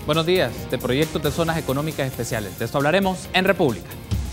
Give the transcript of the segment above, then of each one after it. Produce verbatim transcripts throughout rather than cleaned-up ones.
Buenos días, de proyectos de zonas económicas especiales. De esto hablaremos en República.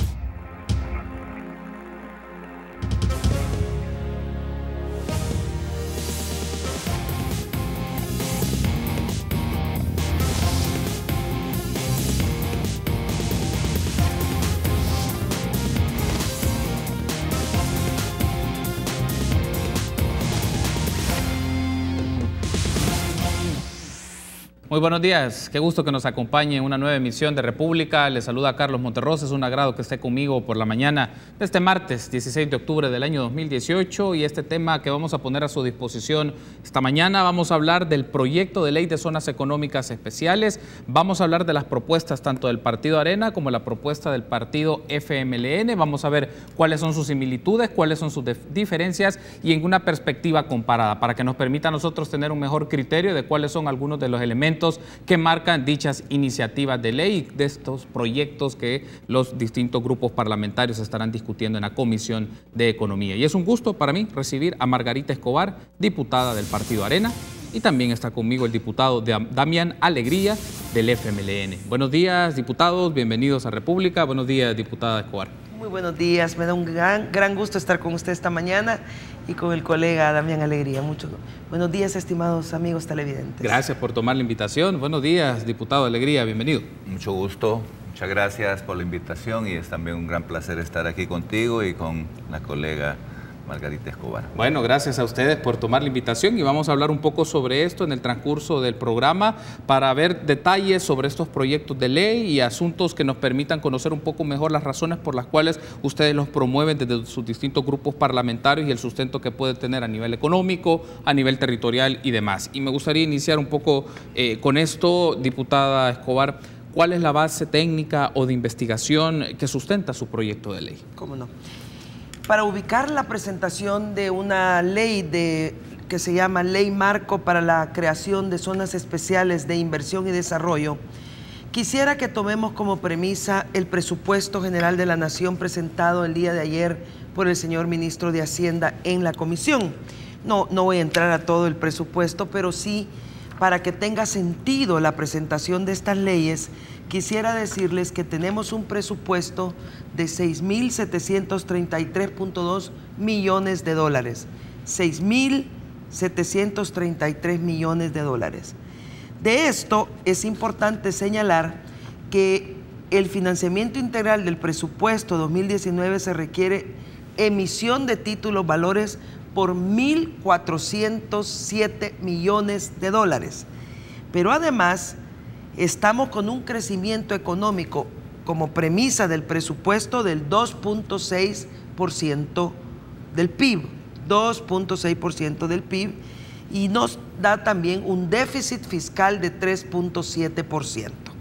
Muy buenos días, qué gusto que nos acompañe en una nueva emisión de República. Les saluda Carlos Monterrosa, es un agrado que esté conmigo por la mañana de este martes dieciséis de octubre del año dos mil dieciocho, y este tema que vamos a poner a su disposición esta mañana, vamos a hablar del proyecto de ley de zonas económicas especiales, vamos a hablar de las propuestas tanto del Partido Arena como la propuesta del Partido F M L N, vamos a ver cuáles son sus similitudes, cuáles son sus diferencias y en una perspectiva comparada para que nos permita a nosotros tener un mejor criterio de cuáles son algunos de los elementos que marcan dichas iniciativas de ley de estos proyectos que los distintos grupos parlamentarios estarán discutiendo en la Comisión de Economía. Y es un gusto para mí recibir a Margarita Escobar, diputada del Partido Arena, y también está conmigo el diputado Damián Alegría del F M L N. Buenos días, diputados, bienvenidos a República. Buenos días, diputada Escobar. Muy buenos días, me da un gran, gran gusto estar con usted esta mañana y con el colega Damián Alegría. Mucho. Buenos días, estimados amigos televidentes. Gracias por tomar la invitación. Buenos días, diputado Alegría, bienvenido. Mucho gusto, muchas gracias por la invitación y es también un gran placer estar aquí contigo y con la colega Margarita Escobar. Bueno, gracias a ustedes por tomar la invitación y vamos a hablar un poco sobre esto en el transcurso del programa para ver detalles sobre estos proyectos de ley y asuntos que nos permitan conocer un poco mejor las razones por las cuales ustedes los promueven desde sus distintos grupos parlamentarios y el sustento que puede tener a nivel económico, a nivel territorial y demás. Y me gustaría iniciar un poco eh, con esto, diputada Escobar. ¿Cuál es la base técnica o de investigación que sustenta su proyecto de ley? ¿Cómo no? Para ubicar la presentación de una ley de, que se llama Ley Marco para la creación de zonas especiales de inversión y desarrollo, quisiera que tomemos como premisa el presupuesto general de la Nación presentado el día de ayer por el señor ministro de Hacienda en la comisión. No, no voy a entrar a todo el presupuesto, pero sí, para que tenga sentido la presentación de estas leyes, quisiera decirles que tenemos un presupuesto de seis mil setecientos treinta y tres punto dos millones de dólares. seis mil setecientos treinta y tres millones de dólares. De esto es importante señalar que el financiamiento integral del presupuesto dos mil diecinueve se requiere emisión de títulos valores por mil cuatrocientos siete millones de dólares. Pero además, estamos con un crecimiento económico como premisa del presupuesto del dos punto seis por ciento del P I B, dos punto seis por ciento del P I B, y nos da también un déficit fiscal de tres punto siete por ciento.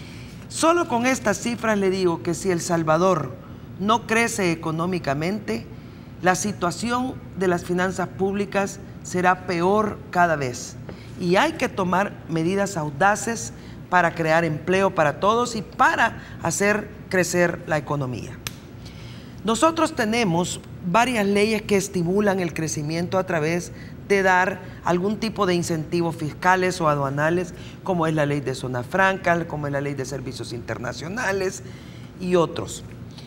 Solo con estas cifras le digo que si El Salvador no crece económicamente, la situación de las finanzas públicas será peor cada vez. Y hay que tomar medidas audaces para crear empleo para todos y para hacer crecer la economía. Nosotros tenemos varias leyes que estimulan el crecimiento a través de dar algún tipo de incentivos fiscales o aduanales, como es la ley de zona franca, como es la ley de servicios internacionales y otros.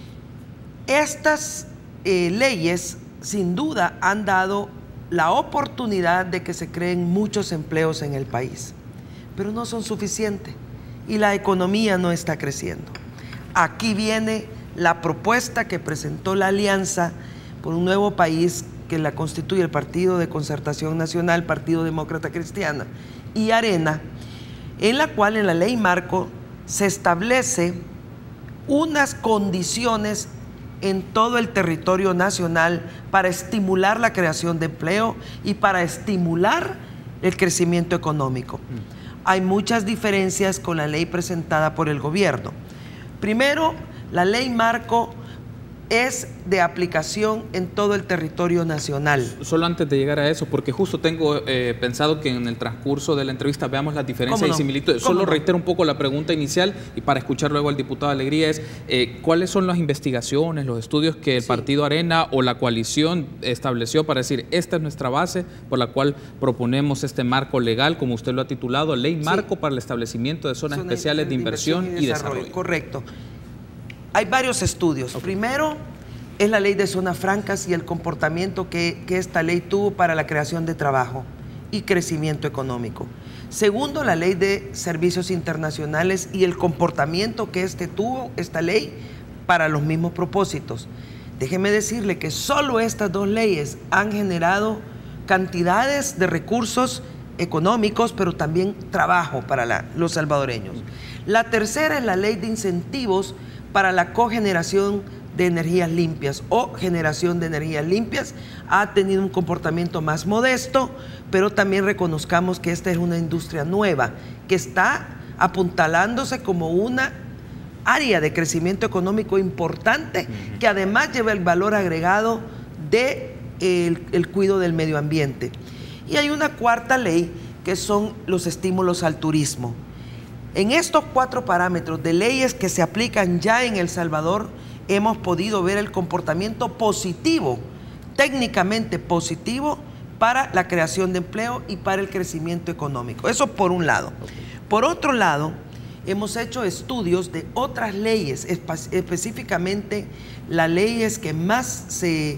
Estas eh, leyes sin duda han dado la oportunidad de que se creen muchos empleos en el país, pero no son suficientes y la economía no está creciendo. Aquí viene la propuesta que presentó la Alianza por un Nuevo País, que la constituye el Partido de Concertación Nacional, Partido Demócrata Cristiana y Arena, en la cual en la Ley Marco se establece unas condiciones en todo el territorio nacional para estimular la creación de empleo y para estimular el crecimiento económico. Mm. Hay muchas diferencias con la ley presentada por el gobierno. Primero, la Ley Marco es de aplicación en todo el territorio nacional. Solo antes de llegar a eso, porque justo tengo eh, pensado que en el transcurso de la entrevista veamos las diferencias no? y similitudes. Solo no? reitero un poco la pregunta inicial y para escuchar luego al diputado Alegría es eh, ¿cuáles son las investigaciones, los estudios que el sí. Partido Arena o la coalición estableció para decir esta es nuestra base por la cual proponemos este marco legal, como usted lo ha titulado, Ley Marco sí. para el establecimiento de zonas Zona especiales de inversión, inversión y, y desarrollo. desarrollo? Correcto. Hay varios estudios. Okay. Primero es la ley de zonas francas y el comportamiento que, que esta ley tuvo para la creación de trabajo y crecimiento económico. Segundo, la ley de servicios internacionales y el comportamiento que este tuvo, esta ley, para los mismos propósitos. Déjeme decirle que solo estas dos leyes han generado cantidades de recursos económicos, pero también trabajo para la, los salvadoreños. La tercera es la ley de incentivos para la cogeneración de energías limpias o generación de energías limpias. Ha tenido un comportamiento más modesto, pero también reconozcamos que esta es una industria nueva que está apuntalándose como una área de crecimiento económico importante, uh-huh. que además lleva el valor agregado de el, el cuidado del medio ambiente. Y hay una cuarta ley que son los estímulos al turismo. En estos cuatro parámetros de leyes que se aplican ya en El Salvador, hemos podido ver el comportamiento positivo, técnicamente positivo, para la creación de empleo y para el crecimiento económico. Eso por un lado. Por otro lado, hemos hecho estudios de otras leyes, específicamente las leyes que más se,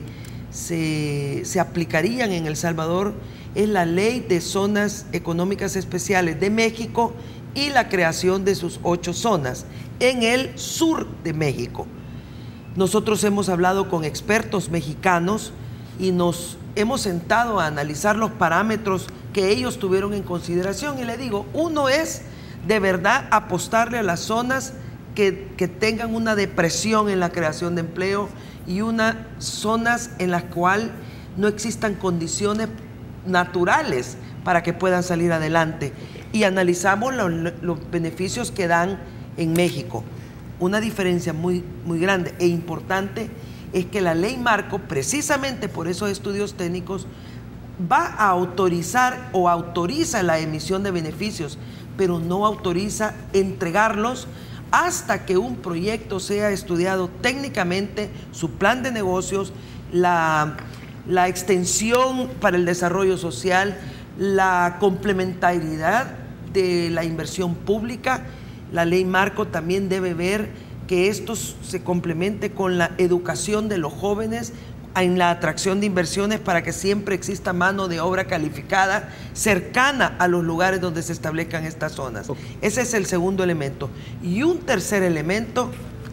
se, se aplicarían en El Salvador, es la Ley de Zonas Económicas Especiales de México y la creación de sus ocho zonas en el sur de México. Nosotros hemos hablado con expertos mexicanos y nos hemos sentado a analizar los parámetros que ellos tuvieron en consideración. Y le digo, uno es de verdad apostarle a las zonas que, que tengan una depresión en la creación de empleo y unas zonas en las cuales no existan condiciones naturales para que puedan salir adelante. Y analizamos los, los beneficios que dan en México. Una diferencia muy, muy grande e importante es que la ley marco, precisamente por esos estudios técnicos, va a autorizar o autoriza la emisión de beneficios, pero no autoriza entregarlos hasta que un proyecto sea estudiado técnicamente, su plan de negocios, la, la extensión para el desarrollo social, la complementariedad de la inversión pública. La ley marco también debe ver que esto se complemente con la educación de los jóvenes en la atracción de inversiones para que siempre exista mano de obra calificada cercana a los lugares donde se establezcan estas zonas. Okay. Ese es el segundo elemento. Y un tercer elemento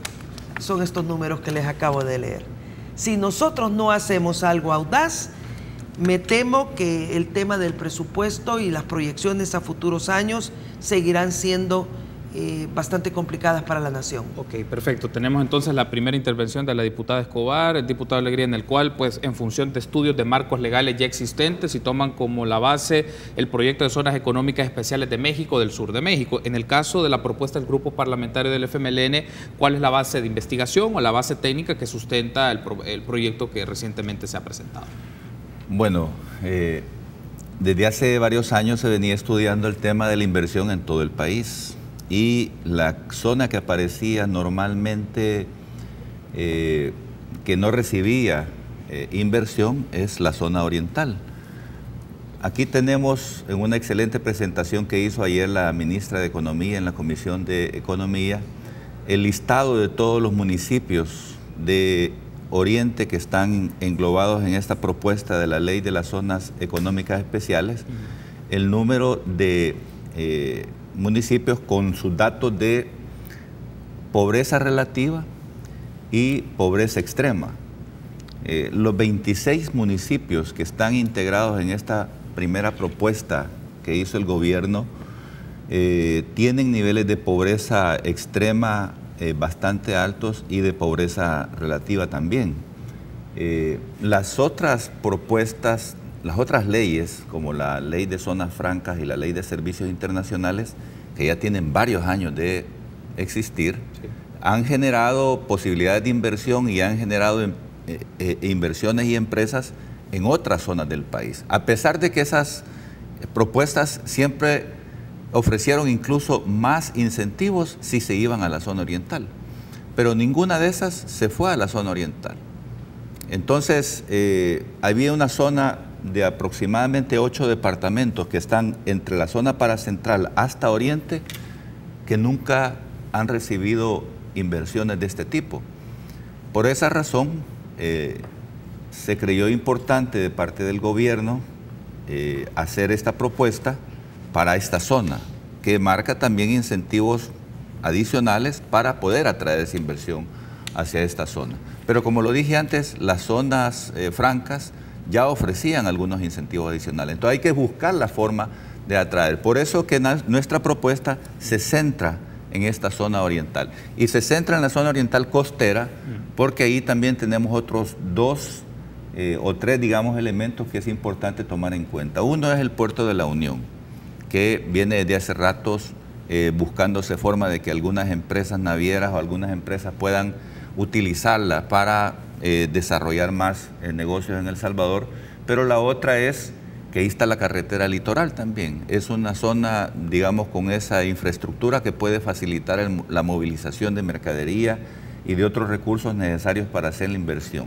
son estos números que les acabo de leer. Si nosotros no hacemos algo audaz, me temo que el tema del presupuesto y las proyecciones a futuros años seguirán siendo Eh, bastante complicadas para la nación. Ok, perfecto. Tenemos entonces la primera intervención de la diputada Escobar, el diputado Alegría, en el cual, pues, en función de estudios de marcos legales ya existentes y toman como la base el proyecto de zonas económicas especiales de México, del sur de México. En el caso de la propuesta del grupo parlamentario del F M L N, ¿cuál es la base de investigación o la base técnica que sustenta el, pro el proyecto que recientemente se ha presentado? Bueno, eh, desde hace varios años se venía estudiando el tema de la inversión en todo el país. Y la zona que aparecía normalmente eh, que no recibía eh, inversión es la zona oriental. Aquí tenemos en una excelente presentación que hizo ayer la ministra de Economía en la Comisión de Economía, el listado de todos los municipios de Oriente que están englobados en esta propuesta de la Ley de las Zonas Económicas Especiales, el número de eh, municipios con sus datos de pobreza relativa y pobreza extrema. Eh, los veintiséis municipios que están integrados en esta primera propuesta que hizo el gobierno eh, tienen niveles de pobreza extrema eh, bastante altos y de pobreza relativa también. Eh, las otras propuestas, las otras leyes, como la Ley de Zonas Francas y la Ley de Servicios Internacionales, que ya tienen varios años de existir, sí. han generado posibilidades de inversión y han generado eh, eh, inversiones y empresas en otras zonas del país. A pesar de que esas propuestas siempre ofrecieron incluso más incentivos si se iban a la zona oriental, pero ninguna de esas se fue a la zona oriental. Entonces, eh, había una zona de aproximadamente ocho departamentos que están entre la zona paracentral hasta oriente que nunca han recibido inversiones de este tipo. Por esa razón, eh, se creyó importante de parte del gobierno eh, hacer esta propuesta para esta zona, que marca también incentivos adicionales para poder atraer esa inversión hacia esta zona. Pero como lo dije antes, las zonas eh, francas ya ofrecían algunos incentivos adicionales. Entonces hay que buscar la forma de atraer. Por eso que nuestra propuesta se centra en esta zona oriental. Y se centra en la zona oriental costera, porque ahí también tenemos otros dos eh, o tres, digamos, elementos que es importante tomar en cuenta. Uno es el puerto de la Unión, que viene desde hace ratos eh, buscándose forma de que algunas empresas navieras o algunas empresas puedan utilizarla para eh, desarrollar más eh, negocios en El Salvador. Pero la otra es que ahí está la carretera litoral también. Es una zona, digamos, con esa infraestructura que puede facilitar el, la movilización de mercadería y de otros recursos necesarios para hacer la inversión.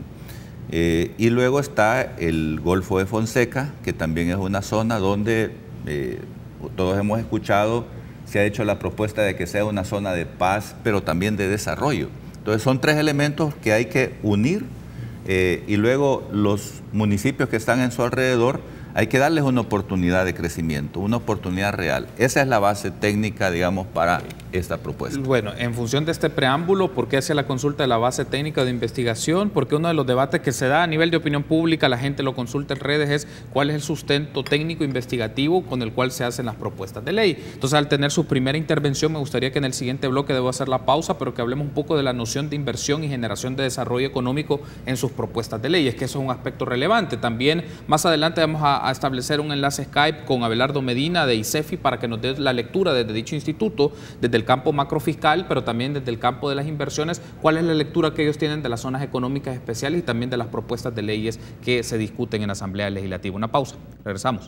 Eh, y luego está el Golfo de Fonseca, que también es una zona donde eh, todos hemos escuchado, se ha hecho la propuesta de que sea una zona de paz, pero también de desarrollo. Entonces son tres elementos que hay que unir eh, y luego los municipios que están en su alrededor hay que darles una oportunidad de crecimiento, una oportunidad real. Esa es la base técnica, digamos, para esta propuesta. Bueno, en función de este preámbulo, ¿por qué hace la consulta de la base técnica de investigación? Porque uno de los debates que se da a nivel de opinión pública, la gente lo consulta en redes, es cuál es el sustento técnico investigativo con el cual se hacen las propuestas de ley. Entonces, al tener su primera intervención, me gustaría que en el siguiente bloque, debo hacer la pausa, pero que hablemos un poco de la noción de inversión y generación de desarrollo económico en sus propuestas de ley. Es que eso es un aspecto relevante. También, más adelante, vamos a a establecer un enlace Skype con Abelardo Medina de ICEFI para que nos dé la lectura desde dicho instituto, desde el campo macrofiscal, pero también desde el campo de las inversiones, cuál es la lectura que ellos tienen de las zonas económicas especiales y también de las propuestas de leyes que se discuten en la Asamblea Legislativa. Una pausa, regresamos.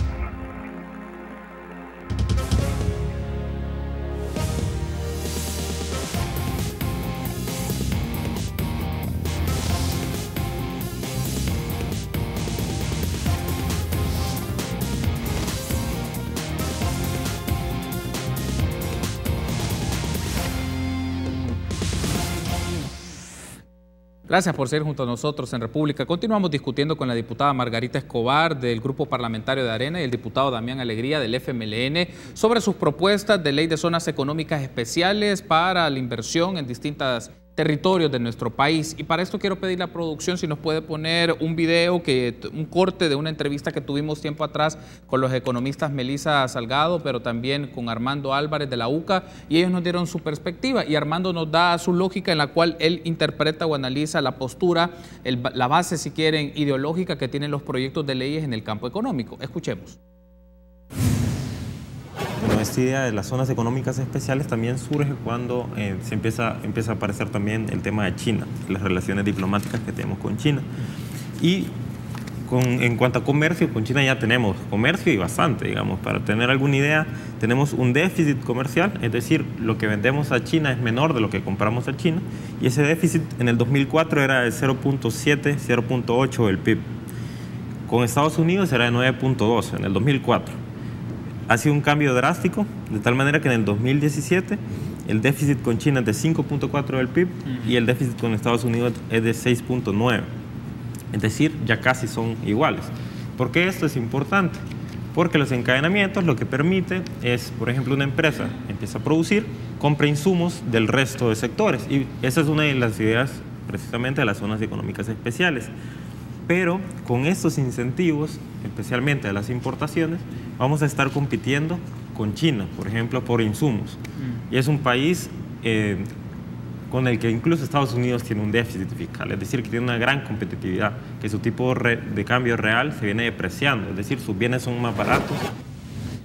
Gracias por seguir junto a nosotros en República. Continuamos discutiendo con la diputada Margarita Escobar del Grupo Parlamentario de Arena y el diputado Damián Alegría del F M L N sobre sus propuestas de ley de zonas económicas especiales para la inversión en distintas territorios de nuestro país. Y para esto quiero pedirle a la producción si nos puede poner un video, que, un corte de una entrevista que tuvimos tiempo atrás con los economistas Melissa Salgado, pero también con Armando Álvarez de la U C A, y ellos nos dieron su perspectiva y Armando nos da su lógica en la cual él interpreta o analiza la postura, el, la base, si quieren, ideológica que tienen los proyectos de leyes en el campo económico. Escuchemos. Bueno, esta idea de las zonas económicas especiales también surge cuando eh, se empieza, empieza a aparecer también el tema de China, las relaciones diplomáticas que tenemos con China. Y con, en cuanto a comercio, con China ya tenemos comercio y bastante, digamos. Para tener alguna idea, tenemos un déficit comercial, es decir, lo que vendemos a China es menor de lo que compramos a China, y ese déficit en el dos mil cuatro era de cero punto siete, cero punto ocho del P I B. Con Estados Unidos era de nueve punto dos en el dos mil cuatro. Ha sido un cambio drástico, de tal manera que en el dos mil diecisiete el déficit con China es de cinco punto cuatro del P I B uh-huh. y el déficit con Estados Unidos es de seis punto nueve. Es decir, ya casi son iguales. ¿Por qué esto es importante? Porque los encadenamientos lo que permite es, por ejemplo, una empresa empieza a producir, compra insumos del resto de sectores. Y esa es una de las ideas precisamente de las zonas económicas especiales. Pero con estos incentivos, especialmente de las importaciones, vamos a estar compitiendo con China, por ejemplo, por insumos. Mm. Y es un país eh, con el que incluso Estados Unidos tiene un déficit fiscal, es decir, que tiene una gran competitividad, que su tipo de cambio real se viene depreciando, es decir, sus bienes son más baratos.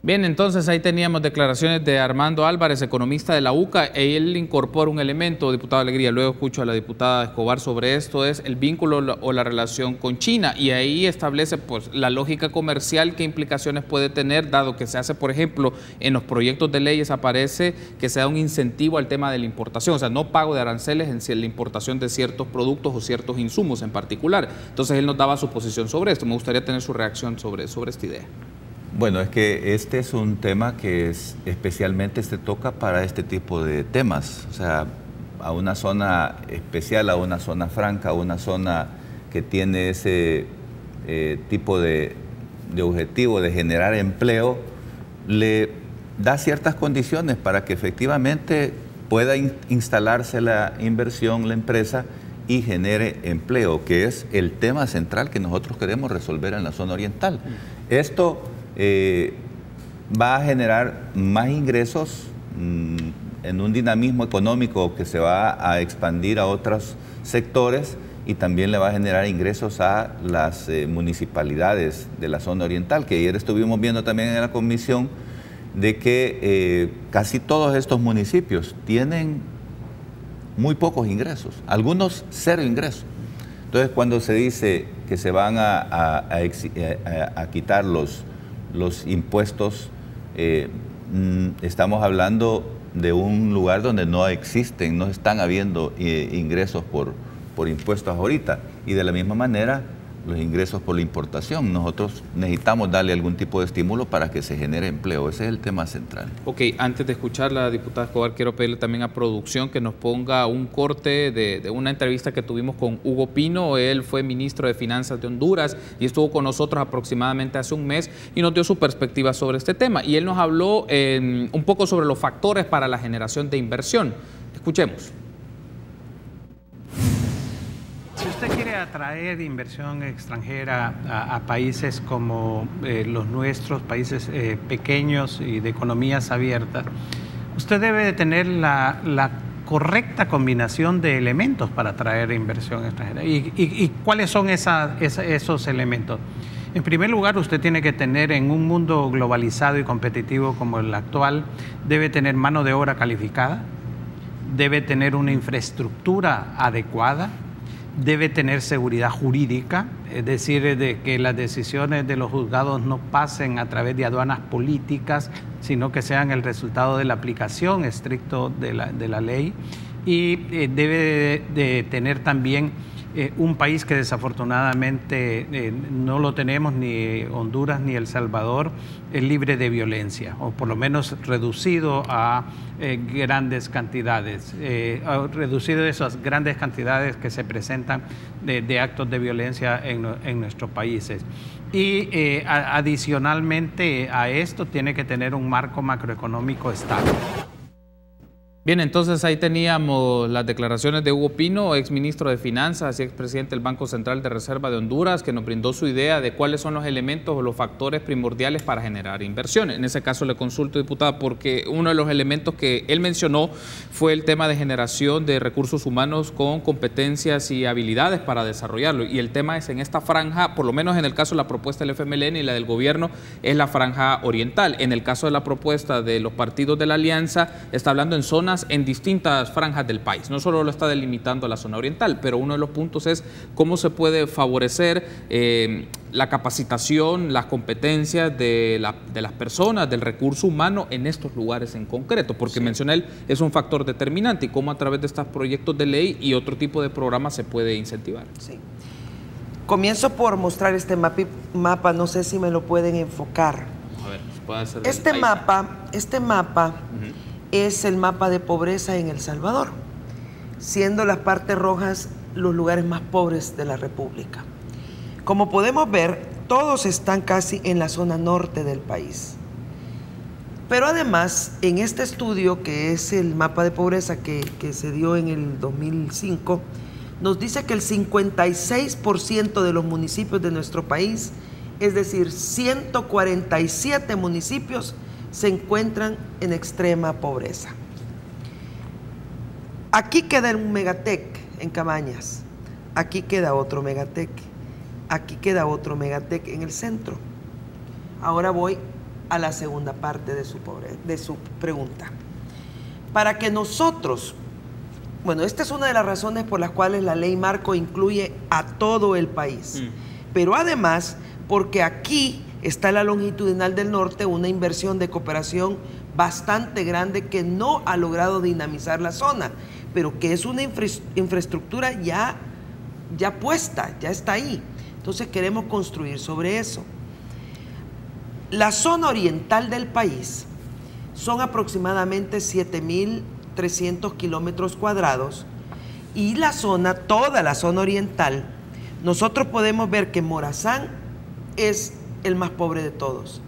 Bien, entonces ahí teníamos declaraciones de Armando Álvarez, economista de la U C A. Él incorpora un elemento, diputado Alegría, luego escucho a la diputada Escobar sobre esto, es el vínculo o la relación con China, y ahí establece pues la lógica comercial, qué implicaciones puede tener, dado que se hace, por ejemplo, en los proyectos de leyes aparece que se da un incentivo al tema de la importación, o sea, no pago de aranceles en la importación de ciertos productos o ciertos insumos en particular. Entonces él nos daba su posición sobre esto. Me gustaría tener su reacción sobre, sobre esta idea. Bueno, es que este es un tema que es, especialmente se toca para este tipo de temas, o sea, a una zona especial, a una zona franca, a una zona que tiene ese eh, tipo de, de objetivo de generar empleo, le da ciertas condiciones para que efectivamente pueda in, instalarse la inversión, la empresa, y genere empleo, que es el tema central que nosotros queremos resolver en la zona oriental. Esto Eh, va a generar más ingresos mmm, en un dinamismo económico que se va a expandir a otros sectores, y también le va a generar ingresos a las eh, municipalidades de la zona oriental, que ayer estuvimos viendo también en la comisión de que eh, casi todos estos municipios tienen muy pocos ingresos, algunos cero ingresos. Entonces, cuando se dice que se van a, a, a, a, a quitar los los impuestos, eh, estamos hablando de un lugar donde no existen, no están habiendo eh, ingresos por, por impuestos ahorita, y de la misma manera los ingresos por la importación. Nosotros necesitamos darle algún tipo de estímulo para que se genere empleo. Ese es el tema central. Ok, antes de escuchar a la diputada Escobar, quiero pedirle también a producción que nos ponga un corte de, de una entrevista que tuvimos con Hugo Pino. Él fue ministro de Finanzas de Honduras y estuvo con nosotros aproximadamente hace un mes y nos dio su perspectiva sobre este tema. Y él nos habló eh, un poco sobre los factores para la generación de inversión. Escuchemos. Si usted quiere atraer inversión extranjera a, a países como eh, los nuestros, países eh, pequeños y de economías abiertas, usted debe de tener la, la correcta combinación de elementos para atraer inversión extranjera. ¿Y, y, y cuáles son esa, esa, esos elementos? En primer lugar, usted tiene que tener, en un mundo globalizado y competitivo como el actual, debe tener mano de obra calificada, debe tener una infraestructura adecuada, debe tener seguridad jurídica, es decir, de que las decisiones de los juzgados no pasen a través de aduanas políticas, sino que sean el resultado de la aplicación estricta de la, de la ley. Y eh, debe de, de tener también eh, un país que desafortunadamente eh, no lo tenemos, ni Honduras ni El Salvador, es libre de violencia, o por lo menos reducido a eh, grandes cantidades, eh, reducido a esas grandes cantidades que se presentan de, de actos de violencia en, en nuestros países. Y eh, a, adicionalmente a esto tiene que tener un marco macroeconómico estable. Bien, entonces ahí teníamos las declaraciones de Hugo Pino, exministro de Finanzas y expresidente del Banco Central de Reserva de Honduras, que nos brindó su idea de cuáles son los elementos o los factores primordiales para generar inversiones. En ese caso le consulto, diputada, porque uno de los elementos que él mencionó fue el tema de generación de recursos humanos con competencias y habilidades para desarrollarlo. Y el tema es en esta franja, por lo menos en el caso de la propuesta del F M L N y la del gobierno, es la franja oriental. En el caso de la propuesta de los partidos de la alianza, está hablando en zonas en distintas franjas del país. No solo lo está delimitando a la zona oriental, pero uno de los puntos es cómo se puede favorecer eh, la capacitación, las competencias de, la, de las personas, del recurso humano en estos lugares en concreto, porque sí, mencioné él, es un factor determinante y cómo a través de estos proyectos de ley y otro tipo de programas se puede incentivar. Sí. Comienzo por mostrar este mapi, mapa, no sé si me lo pueden enfocar. A ver, puede hacer este el... mapa, este mapa uh-huh. es el mapa de pobreza en El Salvador, siendo las partes rojas los lugares más pobres de la República. Como podemos ver, todos están casi en la zona norte del país. Pero además, en este estudio, que es el mapa de pobreza que, que se dio en el dos mil cinco, nos dice que el cincuenta y seis por ciento de los municipios de nuestro país, es decir, ciento cuarenta y siete municipios, se encuentran en extrema pobreza. Aquí queda un Megatec en Cabañas, aquí queda otro Megatec, aquí queda otro Megatec en el centro. Ahora voy a la segunda parte de su, pobre, de su pregunta. Para que nosotros, bueno, esta es una de las razones por las cuales la ley marco incluye a todo el país, mm. pero además porque aquí está la longitudinal del norte, una inversión de cooperación bastante grande que no ha logrado dinamizar la zona, pero que es una infra infraestructura ya, ya puesta, ya está ahí. Entonces queremos construir sobre eso. La zona oriental del país son aproximadamente siete mil trescientos kilómetros cuadrados y la zona, toda la zona oriental, nosotros podemos ver que Morazán es el más pobre de todos.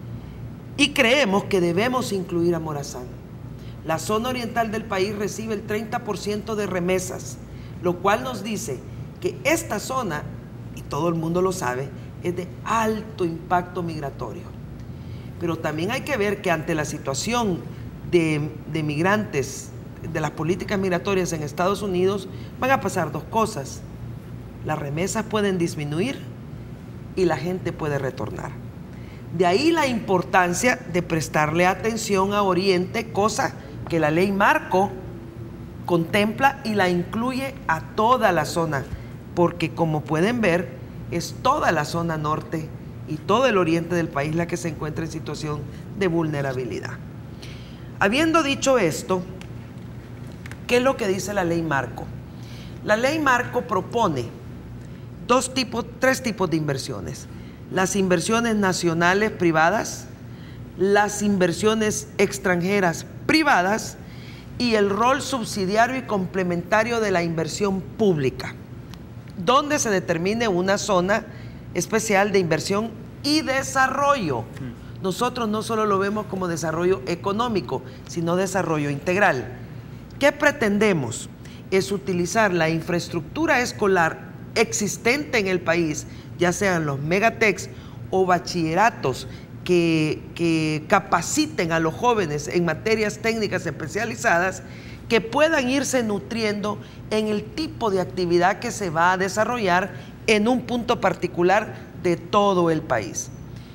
Y creemos que debemos incluir a Morazán. La zona oriental del país recibe el treinta por ciento de remesas, lo cual nos dice que esta zona, y todo el mundo lo sabe, es de alto impacto migratorio. Pero también hay que ver que ante la situación de, de migrantes, de las políticas migratorias en Estados Unidos, van a pasar dos cosas. Las remesas pueden disminuir y la gente puede retornar. De ahí la importancia de prestarle atención a Oriente, cosa que la ley marco contempla y la incluye a toda la zona, porque como pueden ver, es toda la zona norte y todo el oriente del país la que se encuentra en situación de vulnerabilidad. Habiendo dicho esto, ¿qué es lo que dice la ley marco? La ley marco propone dos tipos, tres tipos de inversiones. Las inversiones nacionales privadas, las inversiones extranjeras privadas y el rol subsidiario y complementario de la inversión pública, donde se determine una zona especial de inversión y desarrollo. Nosotros no solo lo vemos como desarrollo económico, sino desarrollo integral. ¿Qué pretendemos? Es utilizar la infraestructura escolar existente en el país, ya sean los megatecs o bachilleratos que, que capaciten a los jóvenes en materias técnicas especializadas, que puedan irse nutriendo en el tipo de actividad que se va a desarrollar en un punto particular de todo el país.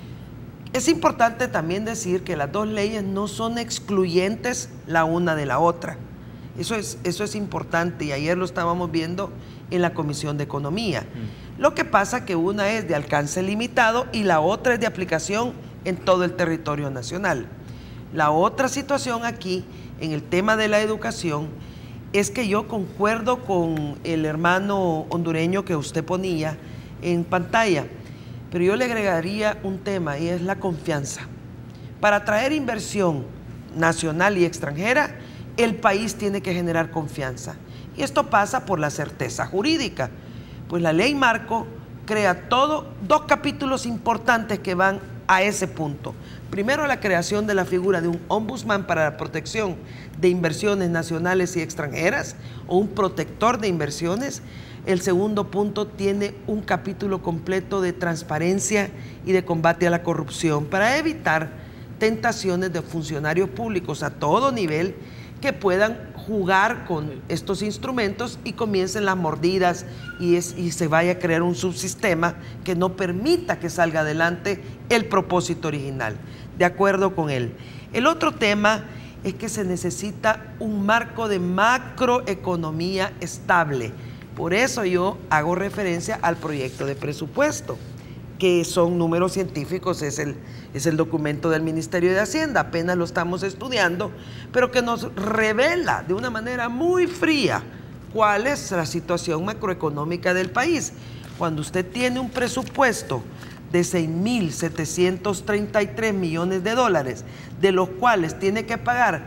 Es importante también decir que las dos leyes no son excluyentes la una de la otra. Eso es, eso es importante y ayer lo estábamos viendo en la Comisión de Economía. Mm. Lo que pasa que una es de alcance limitado y la otra es de aplicación en todo el territorio nacional. La otra situación aquí, en el tema de la educación, es que yo concuerdo con el hermano hondureño que usted ponía en pantalla, pero yo le agregaría un tema y es la confianza. Para atraer inversión nacional y extranjera, el país tiene que generar confianza. Y esto pasa por la certeza jurídica. Pues la ley marco crea todo, dos capítulos importantes que van a ese punto. Primero, la creación de la figura de un ombudsman para la protección de inversiones nacionales y extranjeras o un protector de inversiones. El segundo punto tiene un capítulo completo de transparencia y de combate a la corrupción para evitar tentaciones de funcionarios públicos a todo nivel que puedan jugar con estos instrumentos y comiencen las mordidas y, es, y se vaya a crear un subsistema que no permita que salga adelante el propósito original. De acuerdo con él. El otro tema es que se necesita un marco de macroeconomía estable. Por eso yo hago referencia al proyecto de presupuesto, que son números científicos, es el, es el documento del Ministerio de Hacienda, apenas lo estamos estudiando, pero que nos revela de una manera muy fría cuál es la situación macroeconómica del país. Cuando usted tiene un presupuesto de seis mil setecientos treinta y tres millones de dólares, de los cuales tiene que pagar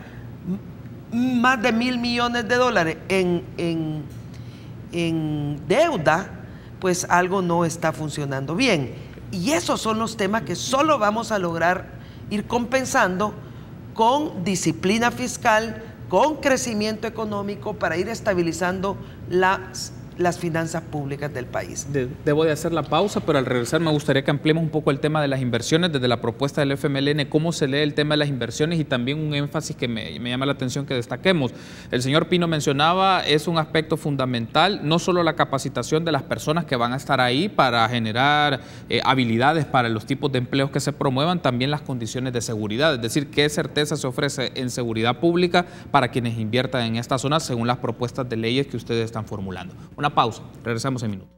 más de mil millones de dólares en, en, en deuda, pues algo no está funcionando bien. Y esos son los temas que solo vamos a lograr ir compensando con disciplina fiscal, con crecimiento económico para ir estabilizando la, las finanzas públicas del país. De, debo de hacer la pausa, pero al regresar me gustaría que ampliemos un poco el tema de las inversiones desde la propuesta del F M L N, cómo se lee el tema de las inversiones y también un énfasis que me, me llama la atención que destaquemos. El señor Pino mencionaba, es un aspecto fundamental, no solo la capacitación de las personas que van a estar ahí para generar eh, habilidades para los tipos de empleos que se promuevan, también las condiciones de seguridad, es decir, qué certeza se ofrece en seguridad pública para quienes inviertan en esta zona según las propuestas de leyes que ustedes están formulando. Una pausa, regresamos en minutos.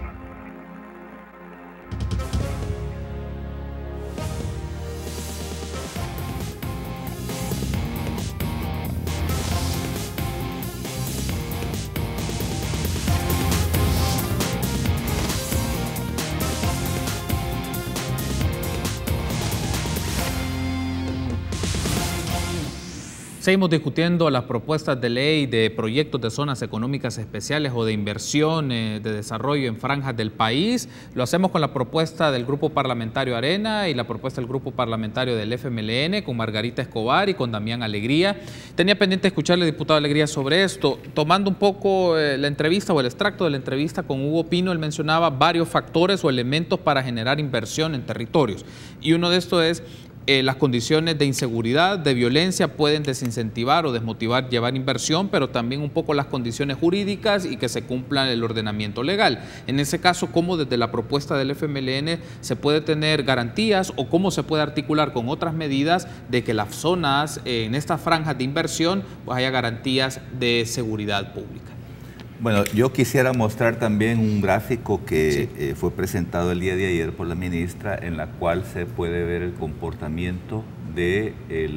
Seguimos discutiendo las propuestas de ley de proyectos de zonas económicas especiales o de inversión eh, de desarrollo en franjas del país. Lo hacemos con la propuesta del Grupo Parlamentario Arena y la propuesta del Grupo Parlamentario del F M L N con Margarita Escobar y con Damián Alegría. Tenía pendiente escucharle, diputado Alegría, sobre esto. Tomando un poco eh, la entrevista o el extracto de la entrevista con Hugo Pino, él mencionaba varios factores o elementos para generar inversión en territorios. Y uno de estos es Eh, las condiciones de inseguridad, de violencia pueden desincentivar o desmotivar llevar inversión, pero también un poco las condiciones jurídicas y que se cumpla el ordenamiento legal. En ese caso, ¿cómo desde la propuesta del F M L N se puede tener garantías o cómo se puede articular con otras medidas de que las zonas, eh, en estas franjas de inversión, pues haya garantías de seguridad pública? Bueno, yo quisiera mostrar también un gráfico que sí. eh, fue presentado el día de ayer por la ministra, en la cual se puede ver el comportamiento del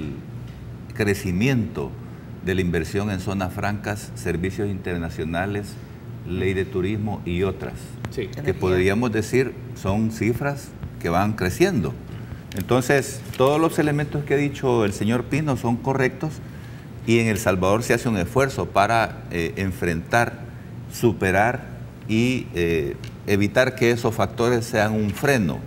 crecimiento de la inversión en zonas francas, servicios internacionales, ley de turismo y otras, sí. que podríamos decir son cifras que van creciendo. Entonces, todos los elementos que ha dicho el señor Pino son correctos y en El Salvador se hace un esfuerzo para eh, enfrentar, superar y eh, evitar que esos factores sean un freno.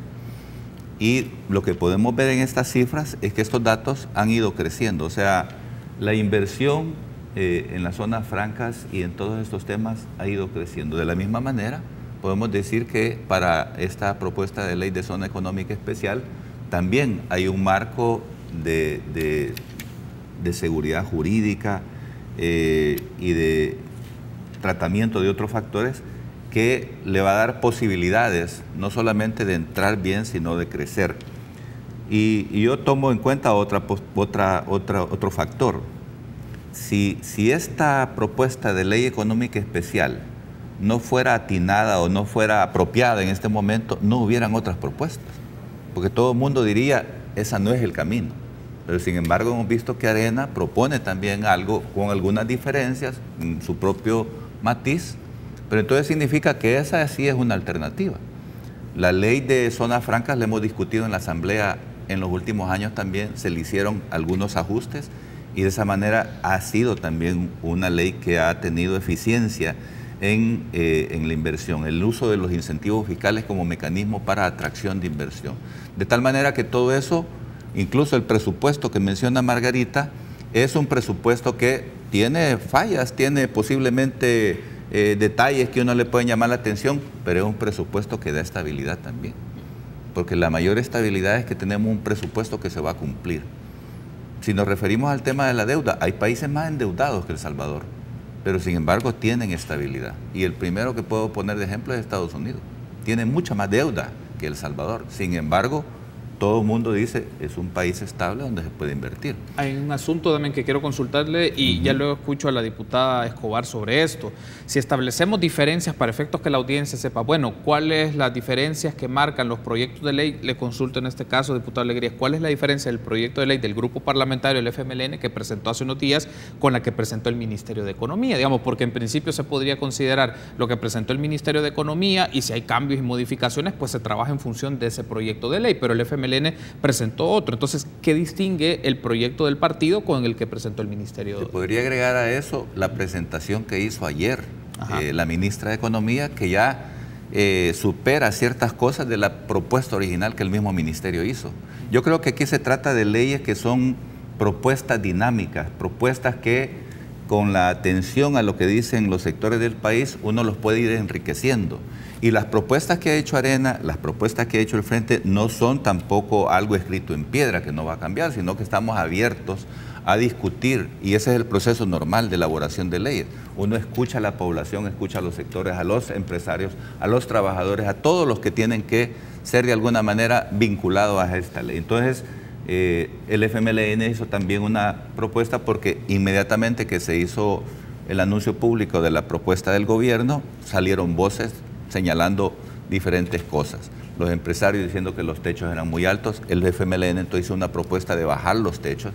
Y lo que podemos ver en estas cifras es que estos datos han ido creciendo. O sea, la inversión eh, en las zonas francas y en todos estos temas ha ido creciendo. De la misma manera, podemos decir que para esta propuesta de ley de zona económica especial también hay un marco de, de, de seguridad jurídica eh, y de tratamiento de otros factores que le va a dar posibilidades no solamente de entrar bien, sino de crecer. Y, y yo tomo en cuenta otra, otra, otra, otro factor. Si, si esta propuesta de ley económica especial no fuera atinada o no fuera apropiada en este momento, no hubieran otras propuestas, porque todo el mundo diría, esa no es el camino. Pero sin embargo hemos visto que Arena propone también algo con algunas diferencias, en su propio matiz, pero entonces significa que esa sí es una alternativa. La ley de zonas francas la hemos discutido en la Asamblea en los últimos años también, se le hicieron algunos ajustes y de esa manera ha sido también una ley que ha tenido eficiencia en, eh, en la inversión, el uso de los incentivos fiscales como mecanismo para atracción de inversión. De tal manera que todo eso, incluso el presupuesto que menciona Margarita, es un presupuesto que tiene fallas, tiene posiblemente eh, detalles que uno le pueden llamar la atención, pero es un presupuesto que da estabilidad también. Porque la mayor estabilidad es que tenemos un presupuesto que se va a cumplir. Si nos referimos al tema de la deuda, hay países más endeudados que El Salvador, pero sin embargo tienen estabilidad. Y el primero que puedo poner de ejemplo es Estados Unidos. Tiene mucha más deuda que El Salvador. Sin embargo, todo el mundo dice, es un país estable donde se puede invertir. Hay un asunto también que quiero consultarle y uh-huh. ya luego escucho a la diputada Escobar sobre esto. Si establecemos diferencias para efectos que la audiencia sepa, bueno, ¿cuáles las diferencias que marcan los proyectos de ley? Le consulto en este caso, diputado Alegría, ¿cuál es la diferencia del proyecto de ley del Grupo Parlamentario del F M L N que presentó hace unos días con la que presentó el Ministerio de Economía? Digamos, porque en principio se podría considerar lo que presentó el Ministerio de Economía y si hay cambios y modificaciones, pues se trabaja en función de ese proyecto de ley, pero el F M L N presentó otro. Entonces, ¿qué distingue el proyecto del partido con el que presentó el Ministerio? Se podría agregar a eso la presentación que hizo ayer eh, la ministra de Economía, que ya eh, supera ciertas cosas de la propuesta original que el mismo ministerio hizo. Yo creo que aquí se trata de leyes que son propuestas dinámicas, propuestas que con la atención a lo que dicen los sectores del país, uno los puede ir enriqueciendo. Y las propuestas que ha hecho Arena, las propuestas que ha hecho el Frente, no son tampoco algo escrito en piedra que no va a cambiar, sino que estamos abiertos a discutir, y ese es el proceso normal de elaboración de leyes. Uno escucha a la población, escucha a los sectores, a los empresarios, a los trabajadores, a todos los que tienen que ser de alguna manera vinculados a esta ley. Entonces, eh, el F M L N hizo también una propuesta porque inmediatamente que se hizo el anuncio público de la propuesta del gobierno, salieron voces señalando diferentes cosas. Los empresarios diciendo que los techos eran muy altos, el F M L N entonces hizo una propuesta de bajar los techos.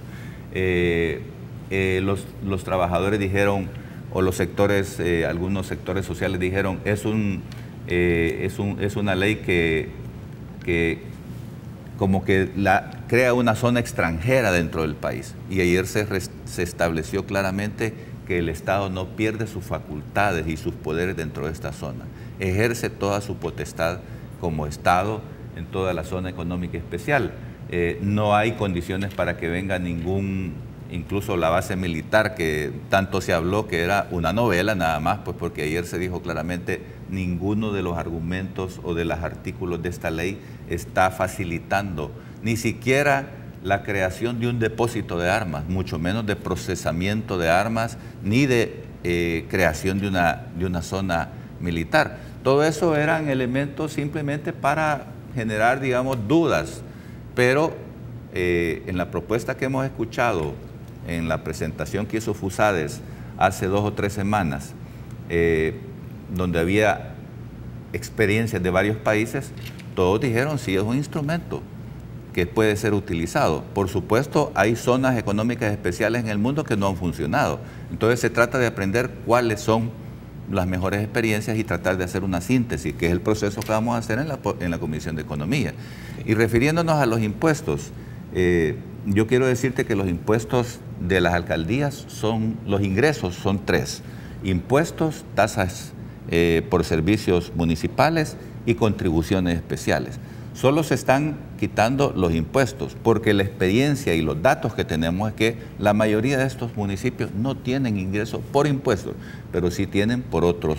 Eh, eh, los, los trabajadores dijeron, o los sectores, eh, algunos sectores sociales dijeron, es, un, eh, es, un, es una ley que, que como que la, crea una zona extranjera dentro del país. Y ayer se, se estableció claramente que el Estado no pierde sus facultades y sus poderes dentro de esta zona. Ejerce toda su potestad como Estado en toda la zona económica especial. Eh, no hay condiciones para que venga ningún, incluso la base militar que tanto se habló que era una novela nada más, pues porque ayer se dijo claramente ninguno de los argumentos o de los artículos de esta ley está facilitando ni siquiera la creación de un depósito de armas, mucho menos de procesamiento de armas, ni de eh, creación de una, de una zona militar. Todo eso eran elementos simplemente para generar, digamos, dudas. Pero eh, en la propuesta que hemos escuchado, en la presentación que hizo FUSADES hace dos o tres semanas, eh, donde había experiencias de varios países, todos dijeron sí es un instrumento que puede ser utilizado. Por supuesto, hay zonas económicas especiales en el mundo que no han funcionado. Entonces se trata de aprender cuáles son las mejores experiencias y tratar de hacer una síntesis, que es el proceso que vamos a hacer en la, en la Comisión de Economía. Y refiriéndonos a los impuestos, eh, yo quiero decirte que los impuestos de las alcaldías son, los ingresos son tres: impuestos, tasas eh, por servicios municipales y contribuciones especiales. Solo se están quitando los impuestos porque la experiencia y los datos que tenemos es que la mayoría de estos municipios no tienen ingresos por impuestos, pero sí tienen por otros,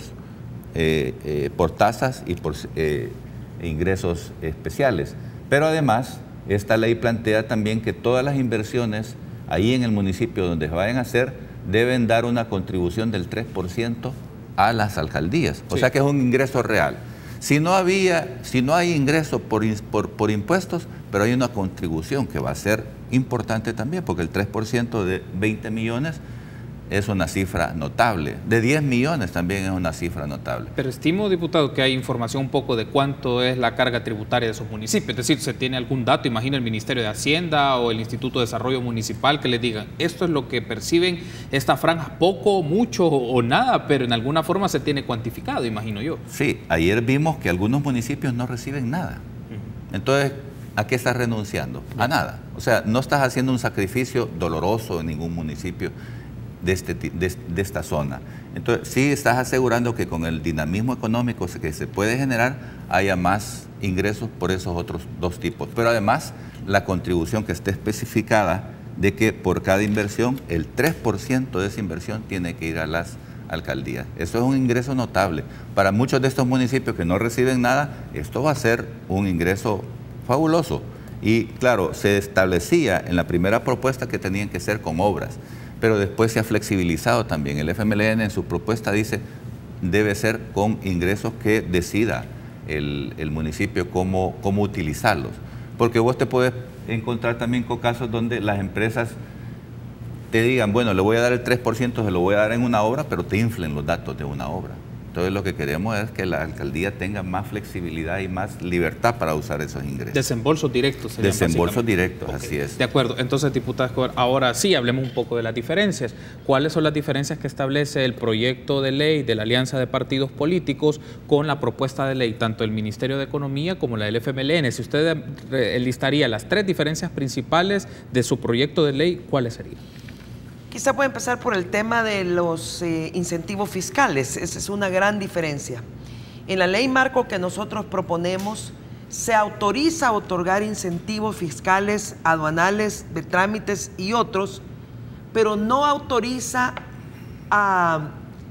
eh, eh, por tasas y por eh, ingresos especiales. Pero además, esta ley plantea también que todas las inversiones ahí en el municipio donde se vayan a hacer deben dar una contribución del tres por ciento a las alcaldías. O sí. sea que es un ingreso real. Si no había, si no hay ingreso por, por, por impuestos, pero hay una contribución que va a ser importante también, porque el tres por ciento de veinte millones es una cifra notable. De diez millones también es una cifra notable. Pero estimo, diputado, que hay información un poco de cuánto es la carga tributaria de esos municipios. Es decir, ¿se tiene algún dato? Imagino el Ministerio de Hacienda o el Instituto de Desarrollo Municipal que les digan, esto es lo que perciben esta franja, poco, mucho o nada, pero en alguna forma se tiene cuantificado, imagino yo. Sí, ayer vimos que algunos municipios no reciben nada. Entonces, ¿a qué estás renunciando? A nada. O sea, no estás haciendo un sacrificio doloroso en ningún municipio de, este, de, de esta zona. Entonces, sí estás asegurando que con el dinamismo económico que se puede generar, haya más ingresos por esos otros dos tipos. Pero además, la contribución que esté especificada de que por cada inversión, el tres por ciento de esa inversión tiene que ir a las alcaldías. Eso es un ingreso notable. Para muchos de estos municipios que no reciben nada, esto va a ser un ingreso fabuloso. Y claro, se establecía en la primera propuesta que tenían que ser con obras, pero después se ha flexibilizado también. El F M L N en su propuesta dice debe ser con ingresos que decida el, el municipio cómo, cómo utilizarlos. Porque vos te puedes encontrar también con casos donde las empresas te digan, bueno, le voy a dar el tres por ciento, se lo voy a dar en una obra, pero te inflen los datos de una obra. Entonces lo que queremos es que la alcaldía tenga más flexibilidad y más libertad para usar esos ingresos. Desembolsos directos. Desembolsos directos, okay. Así es. De acuerdo. Entonces, diputado Escobar, ahora sí hablemos un poco de las diferencias. ¿Cuáles son las diferencias que establece el proyecto de ley de la Alianza de Partidos Políticos con la propuesta de ley, tanto el Ministerio de Economía como la del F M L N? Si usted listaría las tres diferencias principales de su proyecto de ley, ¿cuáles serían? Quizá puede empezar por el tema de los eh, incentivos fiscales. Esa es una gran diferencia. En la ley marco que nosotros proponemos, se autoriza a otorgar incentivos fiscales, aduanales, de trámites y otros, pero no autoriza a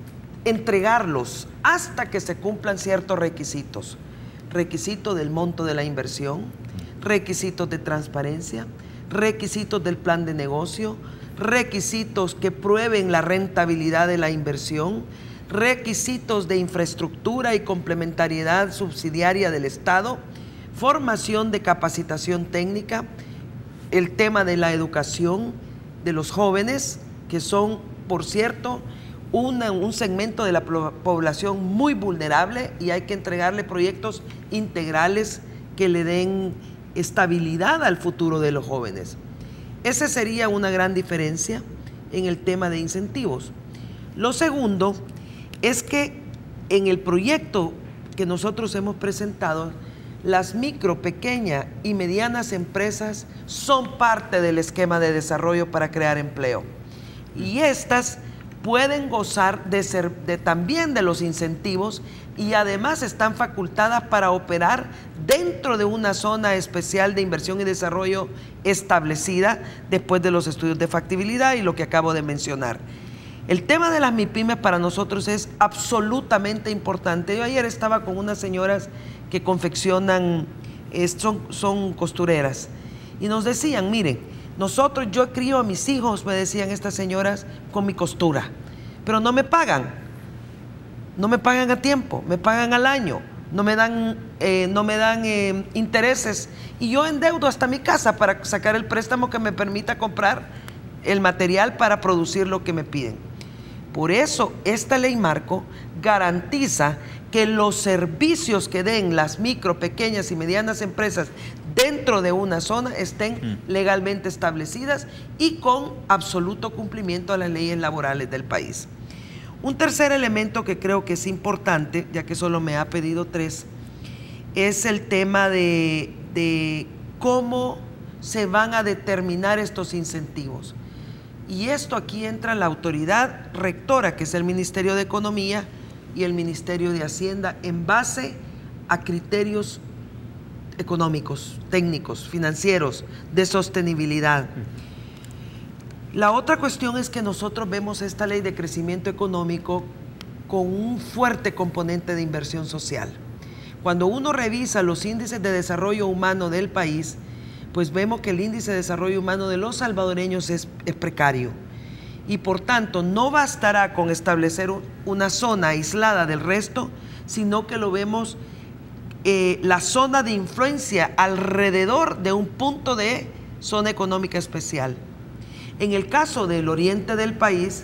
entregarlos hasta que se cumplan ciertos requisitos. Requisito del monto de la inversión, requisitos de transparencia, requisitos del plan de negocio, requisitos que prueben la rentabilidad de la inversión, requisitos de infraestructura y complementariedad subsidiaria del Estado, formación de capacitación técnica, el tema de la educación de los jóvenes, que son, por cierto, una, un segmento de la población muy vulnerable, y hay que entregarle proyectos integrales que le den estabilidad al futuro de los jóvenes. Esa sería una gran diferencia en el tema de incentivos. Lo segundo es que en el proyecto que nosotros hemos presentado, las micro, pequeñas y medianas empresas son parte del esquema de desarrollo para crear empleo. Y estas pueden gozar de ser, de, también de los incentivos, y además están facultadas para operar dentro de una zona especial de inversión y desarrollo establecida después de los estudios de factibilidad y lo que acabo de mencionar. El tema de las MIPYMES para nosotros es absolutamente importante. Yo ayer estaba con unas señoras que confeccionan, eh, son, son costureras, y nos decían, miren, nosotros, yo crío a mis hijos, me decían estas señoras, con mi costura, pero no me pagan, no me pagan a tiempo, me pagan al año, no me dan, eh, no me dan eh, intereses, y yo endeudo hasta mi casa para sacar el préstamo que me permita comprar el material para producir lo que me piden. Por eso, esta ley marco garantiza que los servicios que den las micro, pequeñas y medianas empresas dentro de una zona estén legalmente establecidas y con absoluto cumplimiento a las leyes laborales del país. Un tercer elemento que creo que es importante, ya que solo me ha pedido tres, es el tema de, de cómo se van a determinar estos incentivos. Y esto aquí entra la autoridad rectora, que es el Ministerio de Economía y el Ministerio de Hacienda, en base a criterios económicos, técnicos, financieros, de sostenibilidad. La otra cuestión es que nosotros vemos esta ley de crecimiento económico con un fuerte componente de inversión social. Cuando uno revisa los índices de desarrollo humano del país, pues vemos que el índice de desarrollo humano de los salvadoreños es, es precario. Y por tanto, no bastará con establecer una zona aislada del resto, sino que lo vemos eh, la zona de influencia alrededor de un punto de zona económica especial. En el caso del oriente del país,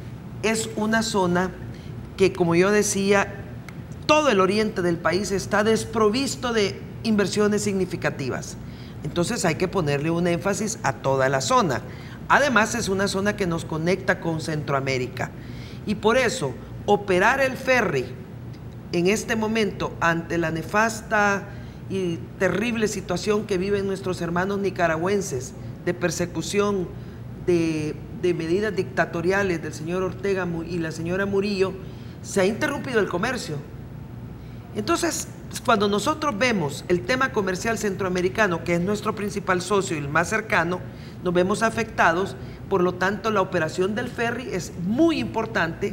es una zona que, como yo decía, todo el oriente del país está desprovisto de inversiones significativas. Entonces hay que ponerle un énfasis a toda la zona. Además, es una zona que nos conecta con Centroamérica. Y por eso, operar el ferry en este momento, ante la nefasta y terrible situación que viven nuestros hermanos nicaragüenses de persecución, de, de medidas dictatoriales del señor Ortega y la señora Murillo, se ha interrumpido el comercio. Entonces, cuando nosotros vemos el tema comercial centroamericano, que es nuestro principal socio y el más cercano, nos vemos afectados. Por lo tanto, la operación del ferry es muy importante,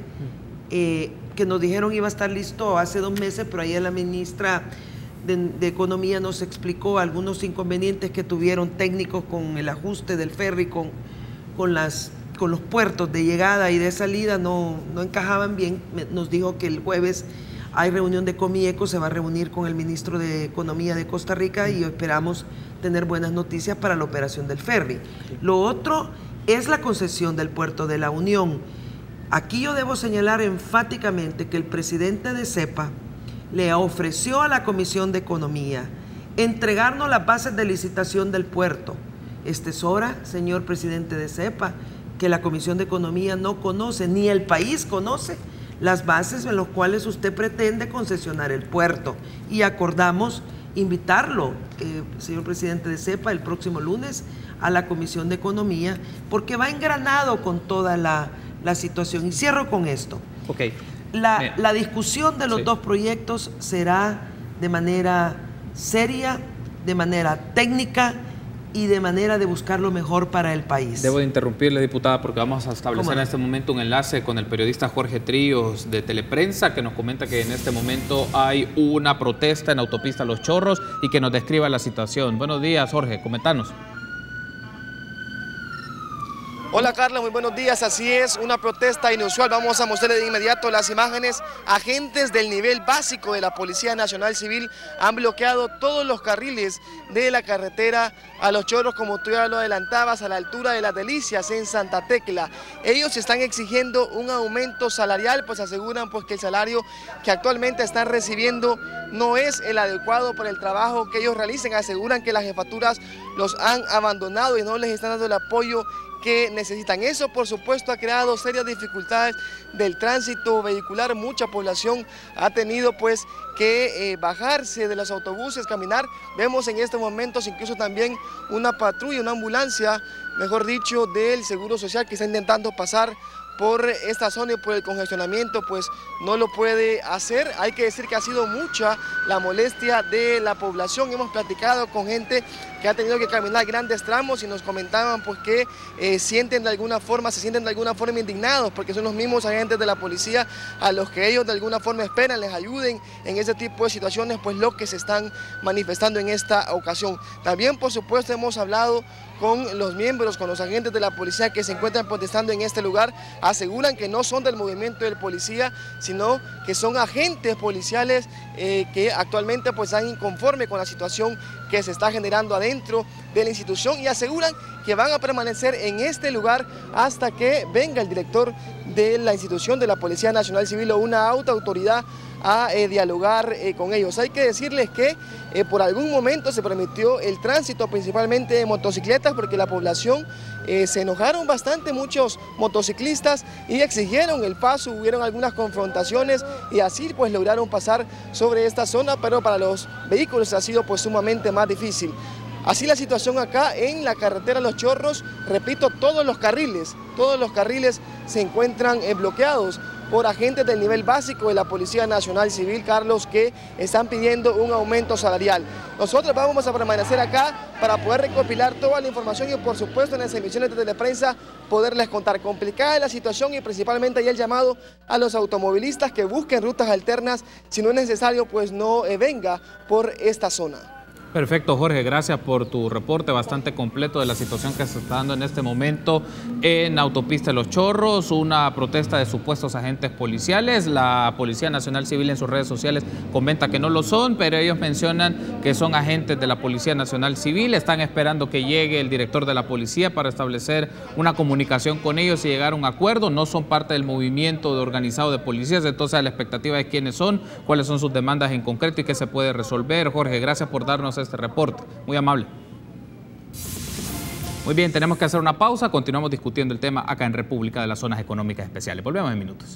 eh, que nos dijeron iba a estar listo hace dos meses, pero ayer la ministra de, de Economía nos explicó algunos inconvenientes que tuvieron técnicos con el ajuste del ferry, con, con, las, con los puertos de llegada y de salida, no, no encajaban bien. Nos dijo que el jueves hay reunión de Comieco, se va a reunir con el ministro de Economía de Costa Rica y esperamos tener buenas noticias para la operación del ferry. Lo otro es la concesión del puerto de la Unión. Aquí yo debo señalar enfáticamente que el presidente de CEPA le ofreció a la Comisión de Economía entregarnos las bases de licitación del puerto. Este es hora, señor presidente de CEPA, que la Comisión de Economía no conoce, ni el país conoce las bases en las cuales usted pretende concesionar el puerto. Y acordamos invitarlo, eh, señor presidente de CEPA, el próximo lunes a la Comisión de Economía, porque va engranado con toda la, la situación. Y cierro con esto. Okay. La, la discusión de los sí. dos proyectos será de manera seria, de manera técnica y de manera de buscar lo mejor para el país. Debo de interrumpirle, diputada, porque vamos a establecer en este momento un enlace con el periodista Jorge Tríos de Teleprensa, que nos comenta que en este momento hay una protesta en autopista Los Chorros y que nos describa la situación. Buenos días, Jorge, comentanos. Hola Carlos, muy buenos días. Así es, una protesta inusual. Vamos a mostrarle de inmediato las imágenes. Agentes del nivel básico de la Policía Nacional Civil han bloqueado todos los carriles de la carretera a Los Chorros, como tú ya lo adelantabas, a la altura de Las Delicias en Santa Tecla. Ellos están exigiendo un aumento salarial, pues aseguran pues que el salario que actualmente están recibiendo no es el adecuado para el trabajo que ellos realicen. Aseguran que las jefaturas los han abandonado y no les están dando el apoyo que necesitan. Eso, por supuesto, ha creado serias dificultades del tránsito vehicular. Mucha población ha tenido pues que eh, bajarse de los autobuses, caminar. Vemos en estos momentos incluso también una patrulla, una ambulancia, mejor dicho, del Seguro Social, que está intentando pasar por esta zona y por el congestionamiento, pues no lo puede hacer. Hay que decir que ha sido mucha la molestia de la población. Hemos platicado con gente que ha tenido que caminar grandes tramos y nos comentaban pues que eh, sienten de alguna forma, se sienten de alguna forma indignados, porque son los mismos agentes de la policía a los que ellos de alguna forma esperan les ayuden en ese tipo de situaciones, pues lo que se están manifestando en esta ocasión. También, por supuesto, hemos hablado con los miembros, con los agentes de la policía que se encuentran protestando en este lugar. Aseguran que no son del movimiento del policía, sino que son agentes policiales eh, que actualmente pues están inconformes con la situación que se está generando adentro de la institución, y aseguran que van a permanecer en este lugar hasta que venga el director de la institución de la Policía Nacional Civil o una alta autoridad a eh, dialogar eh, con ellos. Hay que decirles que eh, por algún momento se permitió el tránsito principalmente de motocicletas, porque la población eh, se enojaron bastante muchos motociclistas y exigieron el paso, hubieron algunas confrontaciones y así pues lograron pasar sobre esta zona, pero para los vehículos ha sido pues sumamente más difícil. Así la situación acá en la carretera Los Chorros, repito, todos los carriles, todos los carriles se encuentran eh, bloqueados por agentes del nivel básico de la Policía Nacional Civil, Carlos, que están pidiendo un aumento salarial. Nosotros vamos a permanecer acá para poder recopilar toda la información y, por supuesto, en las emisiones de Teleprensa poderles contar. Complicada la situación y principalmente hay el llamado a los automovilistas que busquen rutas alternas. Si no es necesario, pues no eh, venga por esta zona. Perfecto, Jorge, gracias por tu reporte bastante completo de la situación que se está dando en este momento en autopista Los Chorros, una protesta de supuestos agentes policiales. La Policía Nacional Civil en sus redes sociales comenta que no lo son, pero ellos mencionan que son agentes de la Policía Nacional Civil. Están esperando que llegue el director de la policía para establecer una comunicación con ellos y llegar a un acuerdo. No son parte del movimiento de organizado de policías, entonces la expectativa es quiénes son, cuáles son sus demandas en concreto y qué se puede resolver. Jorge, gracias por darnos este reporte, muy amable. Muy bien, tenemos que hacer una pausa, continuamos discutiendo el tema acá en República de las Zonas Económicas Especiales. Volvemos en minutos.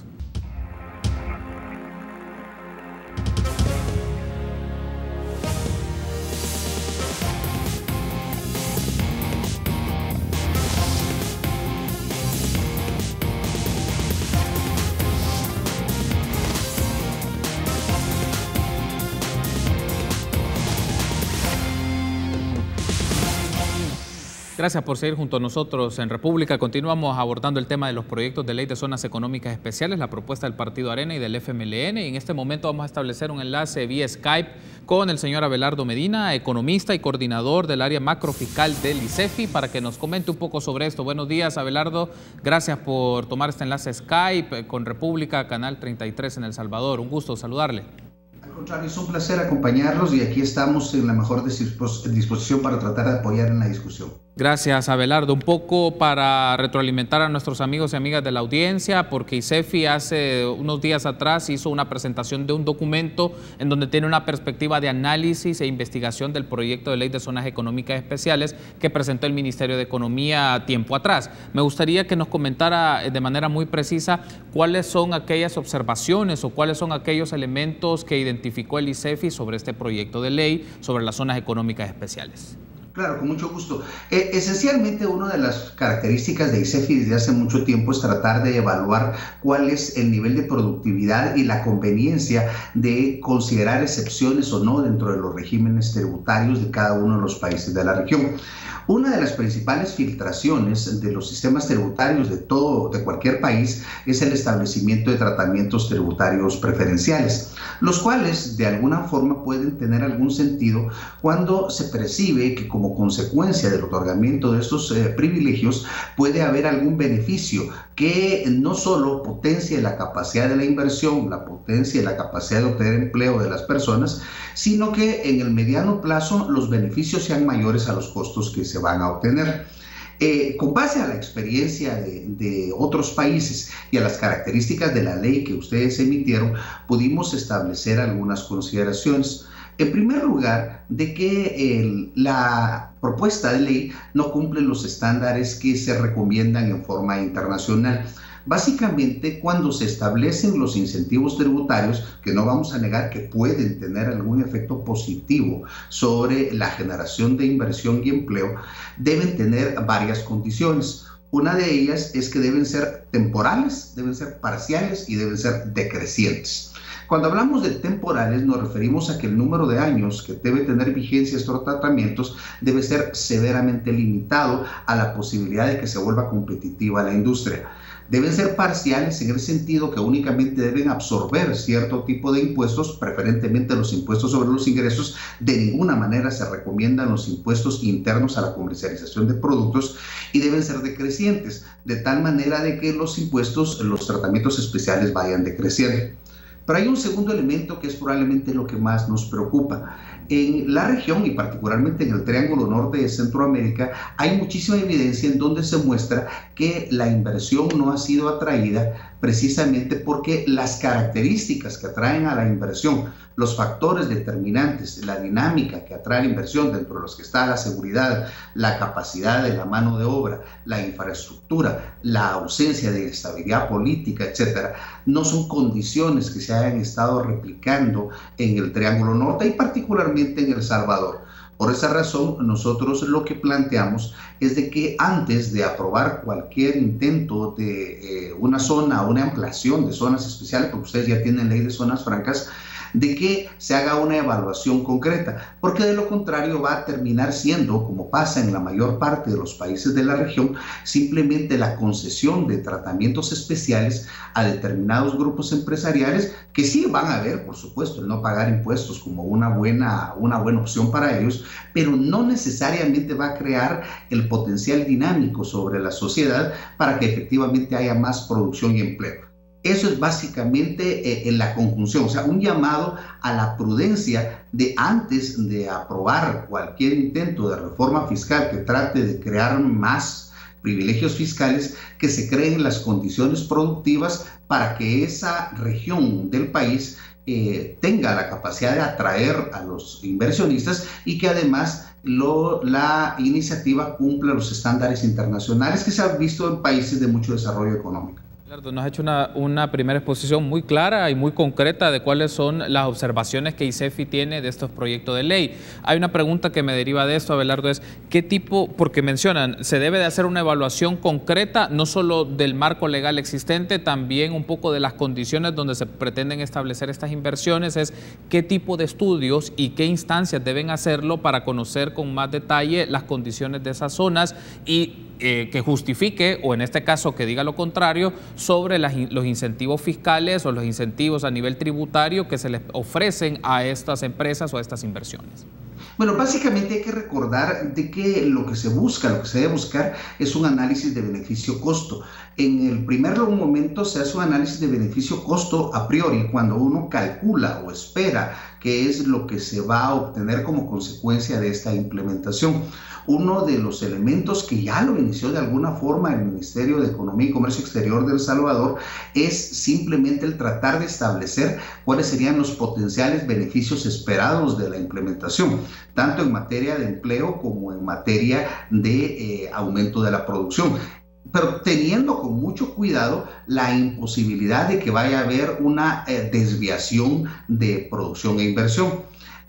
Gracias por seguir junto a nosotros en República. Continuamos abordando el tema de los proyectos de ley de zonas económicas especiales, la propuesta del Partido Arena y del F M L N. Y en este momento vamos a establecer un enlace vía Skype con el señor Abelardo Medina, economista y coordinador del área macrofiscal del ICEFI, para que nos comente un poco sobre esto. Buenos días, Abelardo. Gracias por tomar este enlace Skype con República, Canal treinta y tres en El Salvador. Un gusto saludarle. Al contrario, es un placer acompañarlos y aquí estamos en la mejor disposición para tratar de apoyar en la discusión. Gracias, Abelardo. Un poco para retroalimentar a nuestros amigos y amigas de la audiencia, porque ICEFI hace unos días atrás hizo una presentación de un documento en donde tiene una perspectiva de análisis e investigación del proyecto de ley de zonas económicas especiales que presentó el Ministerio de Economía tiempo atrás. Me gustaría que nos comentara de manera muy precisa cuáles son aquellas observaciones o cuáles son aquellos elementos que identificó el ICEFI sobre este proyecto de ley sobre las zonas económicas especiales. Claro, con mucho gusto. Eh, esencialmente, una de las características de ICEFI desde hace mucho tiempo es tratar de evaluar cuál es el nivel de productividad y la conveniencia de considerar excepciones o no dentro de los regímenes tributarios de cada uno de los países de la región. Una de las principales filtraciones de los sistemas tributarios de todo, de cualquier país, es el establecimiento de tratamientos tributarios preferenciales, los cuales de alguna forma pueden tener algún sentido cuando se percibe que como consecuencia del otorgamiento de estos eh, privilegios puede haber algún beneficio que no solo potencie la capacidad de la inversión, la potencia y la capacidad de obtener empleo de las personas, sino que en el mediano plazo los beneficios sean mayores a los costos que se van a obtener. Eh, con base a la experiencia de, de otros países y a las características de la ley que ustedes emitieron, pudimos establecer algunas consideraciones. En primer lugar, de que el, la propuesta de ley no cumple los estándares que se recomiendan en forma internacional. Básicamente, cuando se establecen los incentivos tributarios, que no vamos a negar que pueden tener algún efecto positivo sobre la generación de inversión y empleo, deben tener varias condiciones. Una de ellas es que deben ser temporales, deben ser parciales y deben ser decrecientes. Cuando hablamos de temporales, nos referimos a que el número de años que debe tener vigencia estos tratamientos debe ser severamente limitado a la posibilidad de que se vuelva competitiva la industria. Deben ser parciales en el sentido que únicamente deben absorber cierto tipo de impuestos, preferentemente los impuestos sobre los ingresos. De ninguna manera se recomiendan los impuestos internos a la comercialización de productos, y deben ser decrecientes, de tal manera de que los impuestos, los tratamientos especiales vayan decreciendo. Pero hay un segundo elemento que es probablemente lo que más nos preocupa. En la región y particularmente en el Triángulo Norte de Centroamérica hay muchísima evidencia en donde se muestra que la inversión no ha sido atraída precisamente porque las características que atraen a la inversión, los factores determinantes, la dinámica que atrae la inversión, dentro de los que está la seguridad, la capacidad de la mano de obra, la infraestructura, la ausencia de estabilidad política, etcétera, no son condiciones que se hayan estado replicando en el Triángulo Norte y particularmente en El Salvador. Por esa razón, nosotros lo que planteamos es de que antes de aprobar cualquier intento de eh, una zona o una ampliación de zonas especiales, porque ustedes ya tienen ley de zonas francas, de que se haga una evaluación concreta, porque de lo contrario va a terminar siendo, como pasa en la mayor parte de los países de la región, simplemente la concesión de tratamientos especiales a determinados grupos empresariales que sí van a ver, por supuesto, el no pagar impuestos como una buena, una buena opción para ellos, pero no necesariamente va a crear el potencial dinámico sobre la sociedad para que efectivamente haya más producción y empleo. Eso es básicamente eh, en la conjunción, o sea, un llamado a la prudencia de antes de aprobar cualquier intento de reforma fiscal que trate de crear más privilegios fiscales, que se creen las condiciones productivas para que esa región del país eh, tenga la capacidad de atraer a los inversionistas y que además lo, la iniciativa cumpla los estándares internacionales que se han visto en países de mucho desarrollo económico. Nos ha hecho una, una primera exposición muy clara y muy concreta de cuáles son las observaciones que ICEFI tiene de estos proyectos de ley. Hay una pregunta que me deriva de esto, Abelardo, es ¿qué tipo, porque mencionan, se debe de hacer una evaluación concreta, no solo del marco legal existente, también un poco de las condiciones donde se pretenden establecer estas inversiones, es qué tipo de estudios y qué instancias deben hacerlo para conocer con más detalle las condiciones de esas zonas y Eh, que justifique, o en este caso que diga lo contrario, sobre las, los incentivos fiscales o los incentivos a nivel tributario que se les ofrecen a estas empresas o a estas inversiones. Bueno, básicamente hay que recordar de que lo que se busca, lo que se debe buscar es un análisis de beneficio-costo. En el primer momento se hace un análisis de beneficio-costo a priori cuando uno calcula o espera qué es lo que se va a obtener como consecuencia de esta implementación. Uno de los elementos que ya lo inició de alguna forma el Ministerio de Economía y Comercio Exterior de El Salvador es simplemente el tratar de establecer cuáles serían los potenciales beneficios esperados de la implementación, tanto en materia de empleo como en materia de eh, aumento de la producción, pero teniendo con mucho cuidado la imposibilidad de que vaya a haber una eh, desviación de producción e inversión.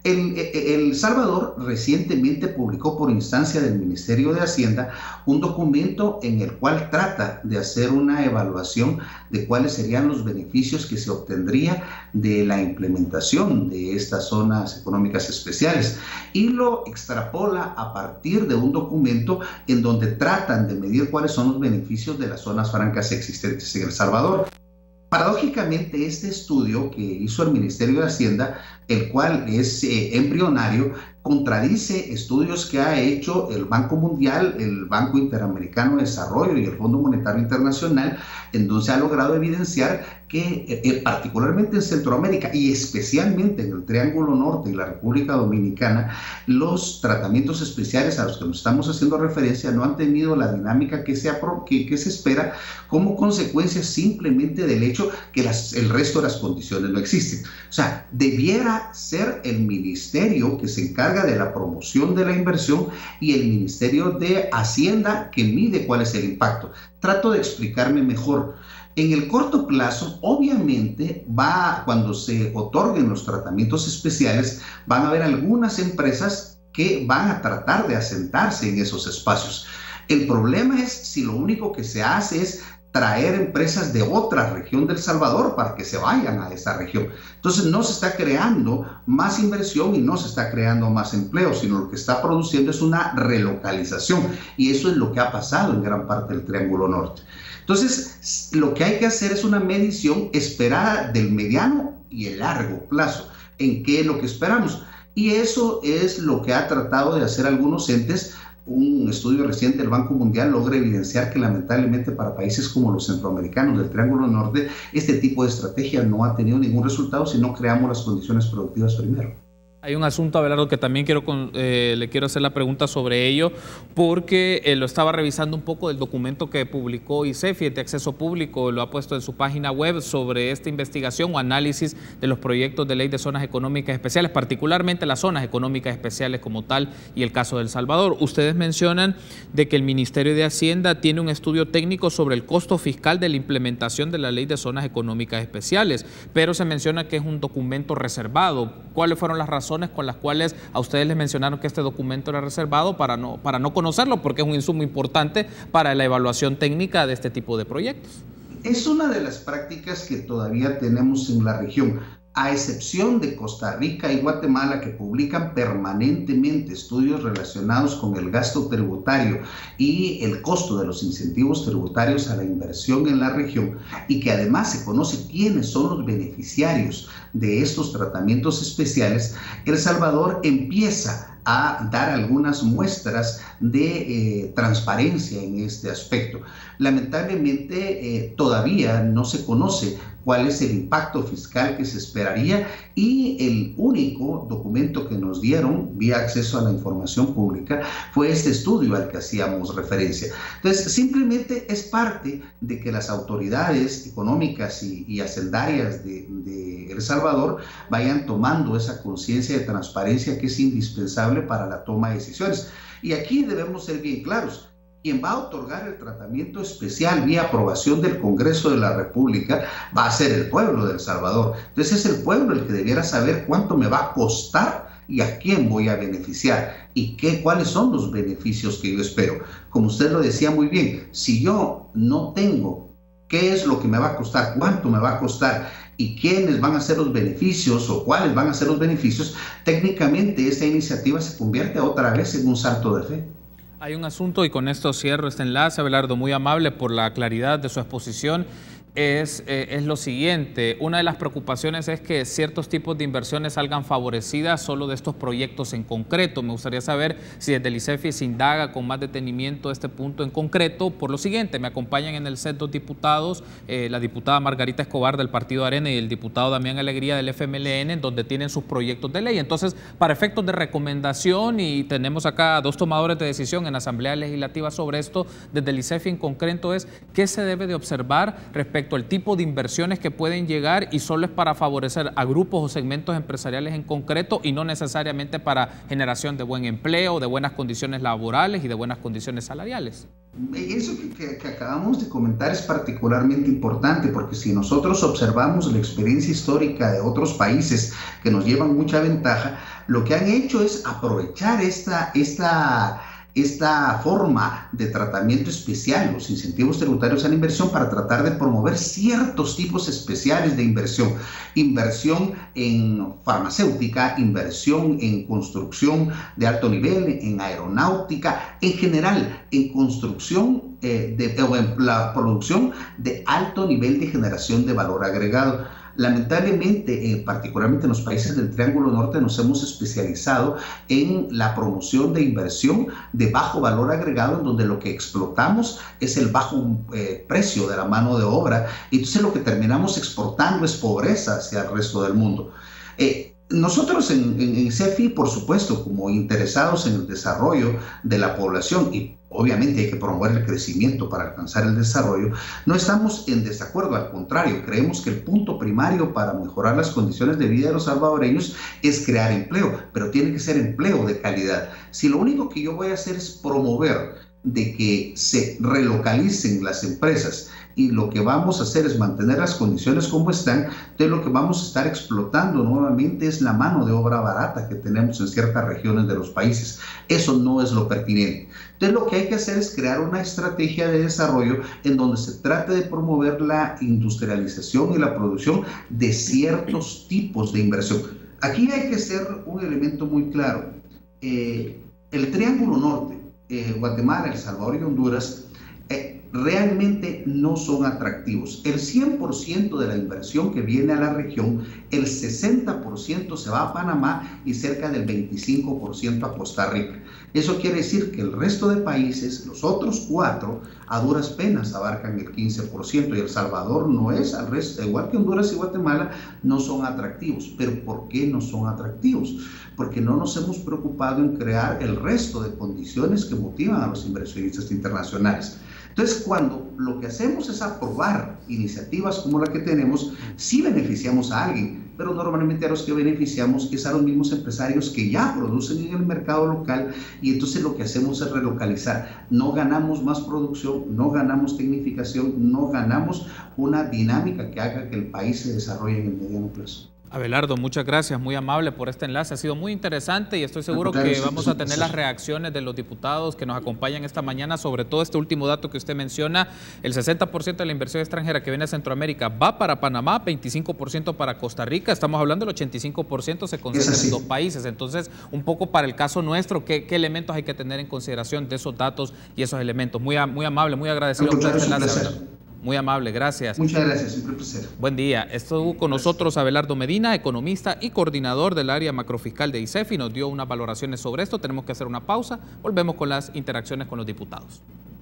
El, el Salvador recientemente publicó por instancia del Ministerio de Hacienda un documento en el cual trata de hacer una evaluación de cuáles serían los beneficios que se obtendría de la implementación de estas zonas económicas especiales y lo extrapola a partir de un documento en donde tratan de medir cuáles son los beneficios de las zonas francas existentes en El Salvador. Paradójicamente, este estudio que hizo el Ministerio de Hacienda, el cual es eh, embrionario, contradice estudios que ha hecho el Banco Mundial, el Banco Interamericano de Desarrollo y el Fondo Monetario Internacional, en donde se ha logrado evidenciar que eh, particularmente en Centroamérica y especialmente en el Triángulo Norte y la República Dominicana, los tratamientos especiales a los que nos estamos haciendo referencia no han tenido la dinámica que se, que, que se espera como consecuencia simplemente del hecho que las, el resto de las condiciones no existen. O sea, debiera ser el ministerio que se encarga de la promoción de la inversión y el Ministerio de Hacienda que mide cuál es el impacto. Trato de explicarme mejor. En el corto plazo, obviamente, va, cuando se otorguen los tratamientos especiales, van a haber algunas empresas que van a tratar de asentarse en esos espacios. El problema es si lo único que se hace es traer empresas de otra región del Salvador para que se vayan a esa región. Entonces no se está creando más inversión y no se está creando más empleo, sino lo que está produciendo es una relocalización y eso es lo que ha pasado en gran parte del Triángulo Norte. Entonces lo que hay que hacer es una medición esperada del mediano y el largo plazo, en qué es lo que esperamos. Y eso es lo que ha tratado de hacer algunos entes. Un estudio reciente del Banco Mundial logra evidenciar que lamentablemente para países como los centroamericanos del Triángulo Norte, este tipo de estrategia no ha tenido ningún resultado si no creamos las condiciones productivas primero. Hay un asunto, Abelardo, que también quiero con, eh, le quiero hacer la pregunta sobre ello, porque eh, lo estaba revisando un poco del documento que publicó ICEFI de acceso público, lo ha puesto en su página web sobre esta investigación o análisis de los proyectos de ley de zonas económicas especiales, particularmente las zonas económicas especiales como tal y el caso de El Salvador. Ustedes mencionan de que el Ministerio de Hacienda tiene un estudio técnico sobre el costo fiscal de la implementación de la ley de zonas económicas especiales, pero se menciona que es un documento reservado. ¿Cuáles fueron las razones con las cuales a ustedes les mencionaron que este documento era reservado para no, para no conocerlo, porque es un insumo importante para la evaluación técnica de este tipo de proyectos? Es una de las prácticas que todavía tenemos en la región, a excepción de Costa Rica y Guatemala, que publican permanentemente estudios relacionados con el gasto tributario y el costo de los incentivos tributarios a la inversión en la región, y que además se conoce quiénes son los beneficiarios de estos tratamientos especiales. El Salvador empieza a dar algunas muestras de eh, transparencia en este aspecto. Lamentablemente eh, todavía no se conoce cuál es el impacto fiscal que se esperaría y el único documento que nos dieron vía acceso a la información pública fue este estudio al que hacíamos referencia. Entonces simplemente es parte de que las autoridades económicas y, y hacendarias de, de El Salvador vayan tomando esa conciencia de transparencia que es indispensable para la toma de decisiones. Y aquí debemos ser bien claros. Quien va a otorgar el tratamiento especial vía aprobación del Congreso de la República va a ser el pueblo de El Salvador. Entonces es el pueblo el que debiera saber cuánto me va a costar y a quién voy a beneficiar y qué, cuáles son los beneficios que yo espero. Como usted lo decía muy bien, si yo no tengo qué es lo que me va a costar, cuánto me va a costar y quiénes van a ser los beneficios o cuáles van a ser los beneficios, técnicamente esta iniciativa se convierte otra vez en un salto de fe. Hay un asunto, y con esto cierro este enlace, Abelardo, muy amable por la claridad de su exposición. Es, eh, es lo siguiente, una de las preocupaciones es que ciertos tipos de inversiones salgan favorecidas solo de estos proyectos en concreto. Me gustaría saber si desde el ICEFI se indaga con más detenimiento este punto en concreto. Por lo siguiente, me acompañan en el set dos diputados, eh, la diputada Margarita Escobar del Partido Arena y el diputado Damián Alegría del F M L N, donde tienen sus proyectos de ley. Entonces, para efectos de recomendación, y tenemos acá dos tomadores de decisión en la Asamblea Legislativa sobre esto, desde el ICEFI en concreto es qué se debe de observar respecto respecto al tipo de inversiones que pueden llegar y solo es para favorecer a grupos o segmentos empresariales en concreto y no necesariamente para generación de buen empleo, de buenas condiciones laborales y de buenas condiciones salariales. Eso que, que, que acabamos de comentar es particularmente importante, porque si nosotros observamos la experiencia histórica de otros países que nos llevan mucha ventaja, lo que han hecho es aprovechar esta, esta, esta forma de tratamiento especial, los incentivos tributarios a la inversión, para tratar de promover ciertos tipos especiales de inversión. Inversión en farmacéutica, inversión en construcción de alto nivel, en aeronáutica, en general, en construcción eh, de, o en la producción de alto nivel de generación de valor agregado. Lamentablemente, eh, particularmente en los países del Triángulo Norte, nos hemos especializado en la promoción de inversión de bajo valor agregado, en donde lo que explotamos es el bajo eh, precio de la mano de obra, y entonces lo que terminamos exportando es pobreza hacia el resto del mundo. Eh, Nosotros en, en, en CEFI, por supuesto, como interesados en el desarrollo de la población, y obviamente hay que promover el crecimiento para alcanzar el desarrollo, no estamos en desacuerdo, al contrario, creemos que el punto primario para mejorar las condiciones de vida de los salvadoreños es crear empleo, pero tiene que ser empleo de calidad. Si lo único que yo voy a hacer es promover de que se relocalicen las empresas y lo que vamos a hacer es mantener las condiciones como están, entonces lo que vamos a estar explotando nuevamente es la mano de obra barata que tenemos en ciertas regiones de los países. Eso no es lo pertinente. Entonces lo que hay que hacer es crear una estrategia de desarrollo en donde se trate de promover la industrialización y la producción de ciertos tipos de inversión. Aquí hay que ser un elemento muy claro. Eh, el Triángulo Norte, eh, Guatemala, El Salvador y Honduras, eh, realmente no son atractivos. El cien por ciento de la inversión que viene a la región, el sesenta por ciento se va a Panamá y cerca del veinticinco por ciento a Costa Rica. Eso quiere decir que el resto de países, los otros cuatro, a duras penas abarcan el quince por ciento, y El Salvador no es, al resto, igual que Honduras y Guatemala, no son atractivos. ¿Pero por qué no son atractivos? Porque no nos hemos preocupado en crear el resto de condiciones que motivan a los inversionistas internacionales. Entonces, cuando lo que hacemos es aprobar iniciativas como la que tenemos, sí beneficiamos a alguien, pero normalmente a los que beneficiamos es a los mismos empresarios que ya producen en el mercado local, y entonces lo que hacemos es relocalizar. No ganamos más producción, no ganamos tecnificación, no ganamos una dinámica que haga que el país se desarrolle en el mediano plazo. Abelardo, muchas gracias, muy amable por este enlace, ha sido muy interesante y estoy seguro que vamos a tener las reacciones de los diputados que nos acompañan esta mañana, sobre todo este último dato que usted menciona, el sesenta por ciento de la inversión extranjera que viene a Centroamérica va para Panamá, veinticinco por ciento para Costa Rica, estamos hablando del ochenta y cinco por ciento se concentra en dos países, entonces un poco para el caso nuestro, ¿qué, qué elementos hay que tener en consideración de esos datos y esos elementos? Muy, muy amable, muy agradecido por este enlace, Abelardo. Muy amable, gracias. Muchas gracias, siempre un placer. Buen día. Estuvo con nosotros Abelardo Medina, economista y coordinador del área macrofiscal de ICEFI. Nos dio unas valoraciones sobre esto. Tenemos que hacer una pausa. Volvemos con las interacciones con los diputados.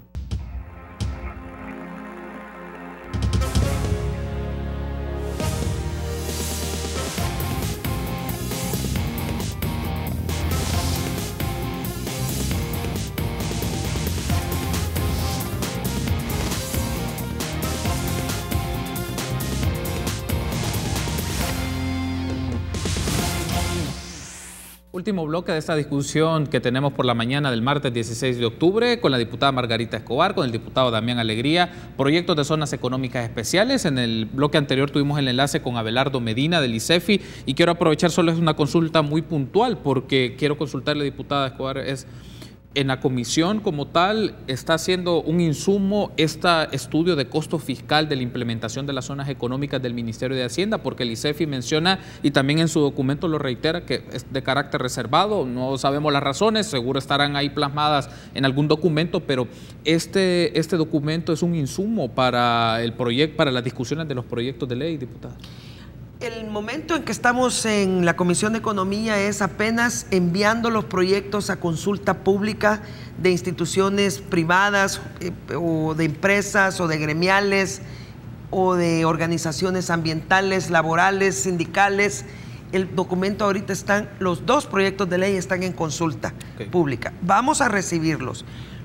Último bloque de esta discusión que tenemos por la mañana del martes dieciséis de octubre con la diputada Margarita Escobar, con el diputado Damián Alegría, proyectos de zonas económicas especiales. En el bloque anterior tuvimos el enlace con Abelardo Medina del ICEFI y quiero aprovechar, solo es una consulta muy puntual porque quiero consultarle, diputada Escobar, es... En la comisión como tal, ¿está haciendo un insumo este estudio de costo fiscal de la implementación de las zonas económicas del Ministerio de Hacienda? Porque el ICEFI menciona, y también en su documento lo reitera, que es de carácter reservado, no sabemos las razones, seguro estarán ahí plasmadas en algún documento, pero este, este documento es un insumo para, el proyecto, para las discusiones de los proyectos de ley, diputada. El momento en que estamos en la Comisión de Economía es apenas enviando los proyectos a consulta pública de instituciones privadas eh, o de empresas o de gremiales o de organizaciones ambientales, laborales, sindicales. El documento ahorita están, los dos proyectos de ley están en consulta okay. pública. Vamos a recibirlos.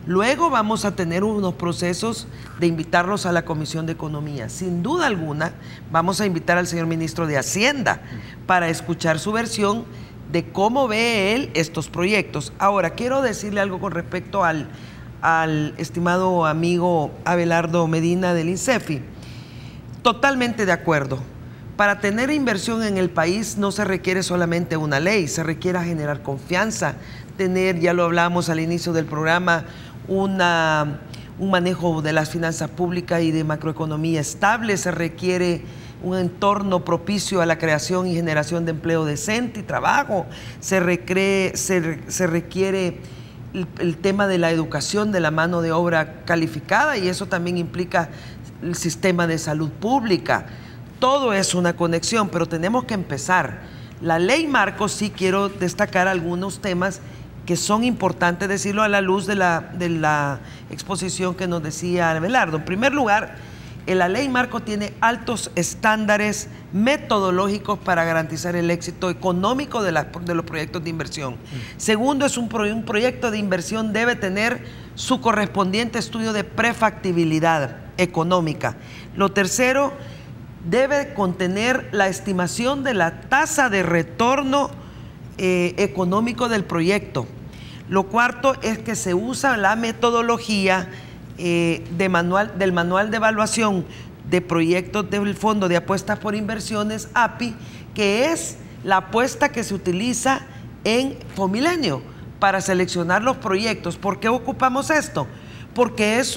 Luego vamos a tener unos procesos de invitarlos a la Comisión de Economía. Sin duda alguna, vamos a invitar al señor ministro de Hacienda para escuchar su versión de cómo ve él estos proyectos. Ahora, quiero decirle algo con respecto al, al estimado amigo Abelardo Medina del INSEFI. Totalmente de acuerdo. Para tener inversión en el país no se requiere solamente una ley, se requiere generar confianza, tener, ya lo hablamos al inicio del programa, una, un manejo de las finanzas públicas y de macroeconomía estable, se requiere un entorno propicio a la creación y generación de empleo decente y trabajo, se, recree, se, se requiere el, el tema de la educación de la mano de obra calificada, y eso también implica el sistema de salud pública. Todo es una conexión, pero tenemos que empezar. La ley marco, sí quiero destacar algunos temas que son importantes decirlo a la luz de la, de la exposición que nos decía Abelardo. En primer lugar, la ley marco tiene altos estándares metodológicos para garantizar el éxito económico de, la, de los proyectos de inversión. Segundo, es un, pro, un proyecto de inversión debe tener su correspondiente estudio de prefactibilidad económica. Lo tercero, debe contener la estimación de la tasa de retorno eh, económico del proyecto. Lo cuarto es que se usa la metodología eh, de manual, del manual de evaluación de proyectos del Fondo de Apuestas por Inversiones, A P I, que es la apuesta que se utiliza en Fomilenio para seleccionar los proyectos. ¿Por qué ocupamos esto? Porque es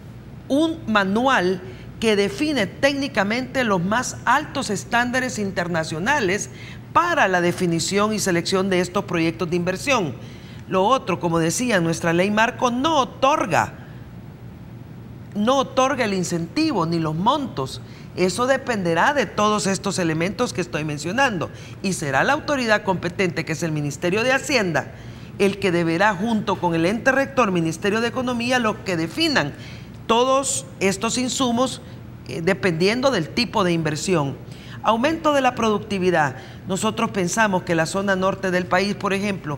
un manual que define técnicamente los más altos estándares internacionales para la definición y selección de estos proyectos de inversión. Lo otro, como decía, nuestra ley marco no otorga, no otorga el incentivo ni los montos. Eso dependerá de todos estos elementos que estoy mencionando, y será la autoridad competente, que es el Ministerio de Hacienda, el que deberá, junto con el ente rector, Ministerio de Economía, los que definan todos estos insumos eh, dependiendo del tipo de inversión. Aumento de la productividad. Nosotros pensamos que la zona norte del país, por ejemplo,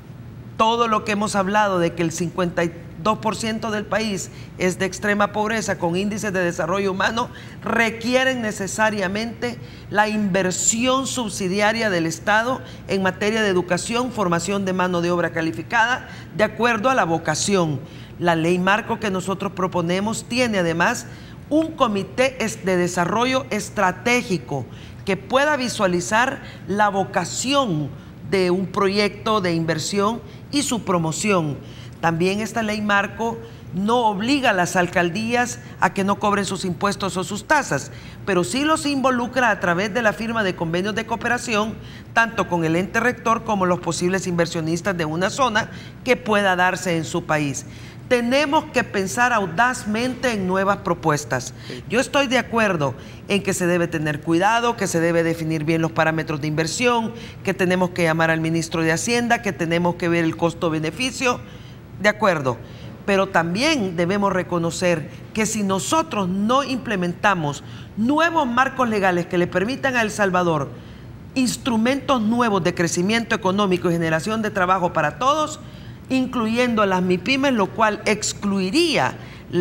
todo lo que hemos hablado de que el cincuenta y dos por ciento del país es de extrema pobreza con índices de desarrollo humano, requieren necesariamente la inversión subsidiaria del Estado en materia de educación, formación de mano de obra calificada, de acuerdo a la vocación. La ley marco que nosotros proponemos tiene además un comité de desarrollo estratégico que pueda visualizar la vocación de un proyecto de inversión y su promoción. También esta ley marco no obliga a las alcaldías a que no cobren sus impuestos o sus tasas, pero sí los involucra a través de la firma de convenios de cooperación, tanto con el ente rector como los posibles inversionistas de una zona que pueda darse en su país. Tenemos que pensar audazmente en nuevas propuestas. Yo estoy de acuerdo en que se debe tener cuidado, que se debe definir bien los parámetros de inversión, que tenemos que llamar al ministro de Hacienda, que tenemos que ver el costo-beneficio. De acuerdo, pero también debemos reconocer que si nosotros no implementamos nuevos marcos legales que le permitan a El Salvador instrumentos nuevos de crecimiento económico y generación de trabajo para todos, incluyendo a las MIPYMES, lo cual excluiría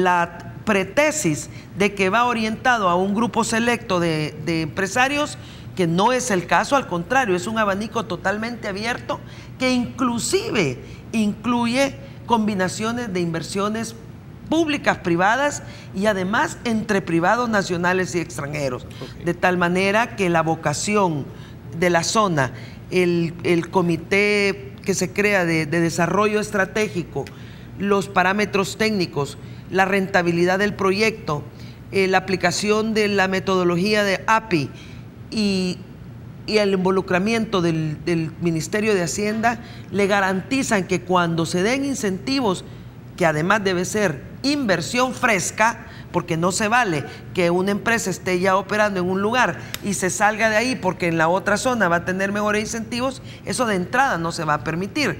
la pretesis de que va orientado a un grupo selecto de, de empresarios, que no es el caso, al contrario, es un abanico totalmente abierto que inclusive incluye combinaciones de inversiones públicas, privadas y además entre privados nacionales y extranjeros. Okay. De tal manera que la vocación de la zona, el, el comité que se crea de, de desarrollo estratégico, los parámetros técnicos, la rentabilidad del proyecto, eh, la aplicación de la metodología de A P I y, y el involucramiento del, del Ministerio de Hacienda le garantizan que cuando se den incentivos, que además debe ser inversión fresca, porque no se vale que una empresa esté ya operando en un lugar y se salga de ahí porque en la otra zona va a tener mejores incentivos, eso de entrada no se va a permitir,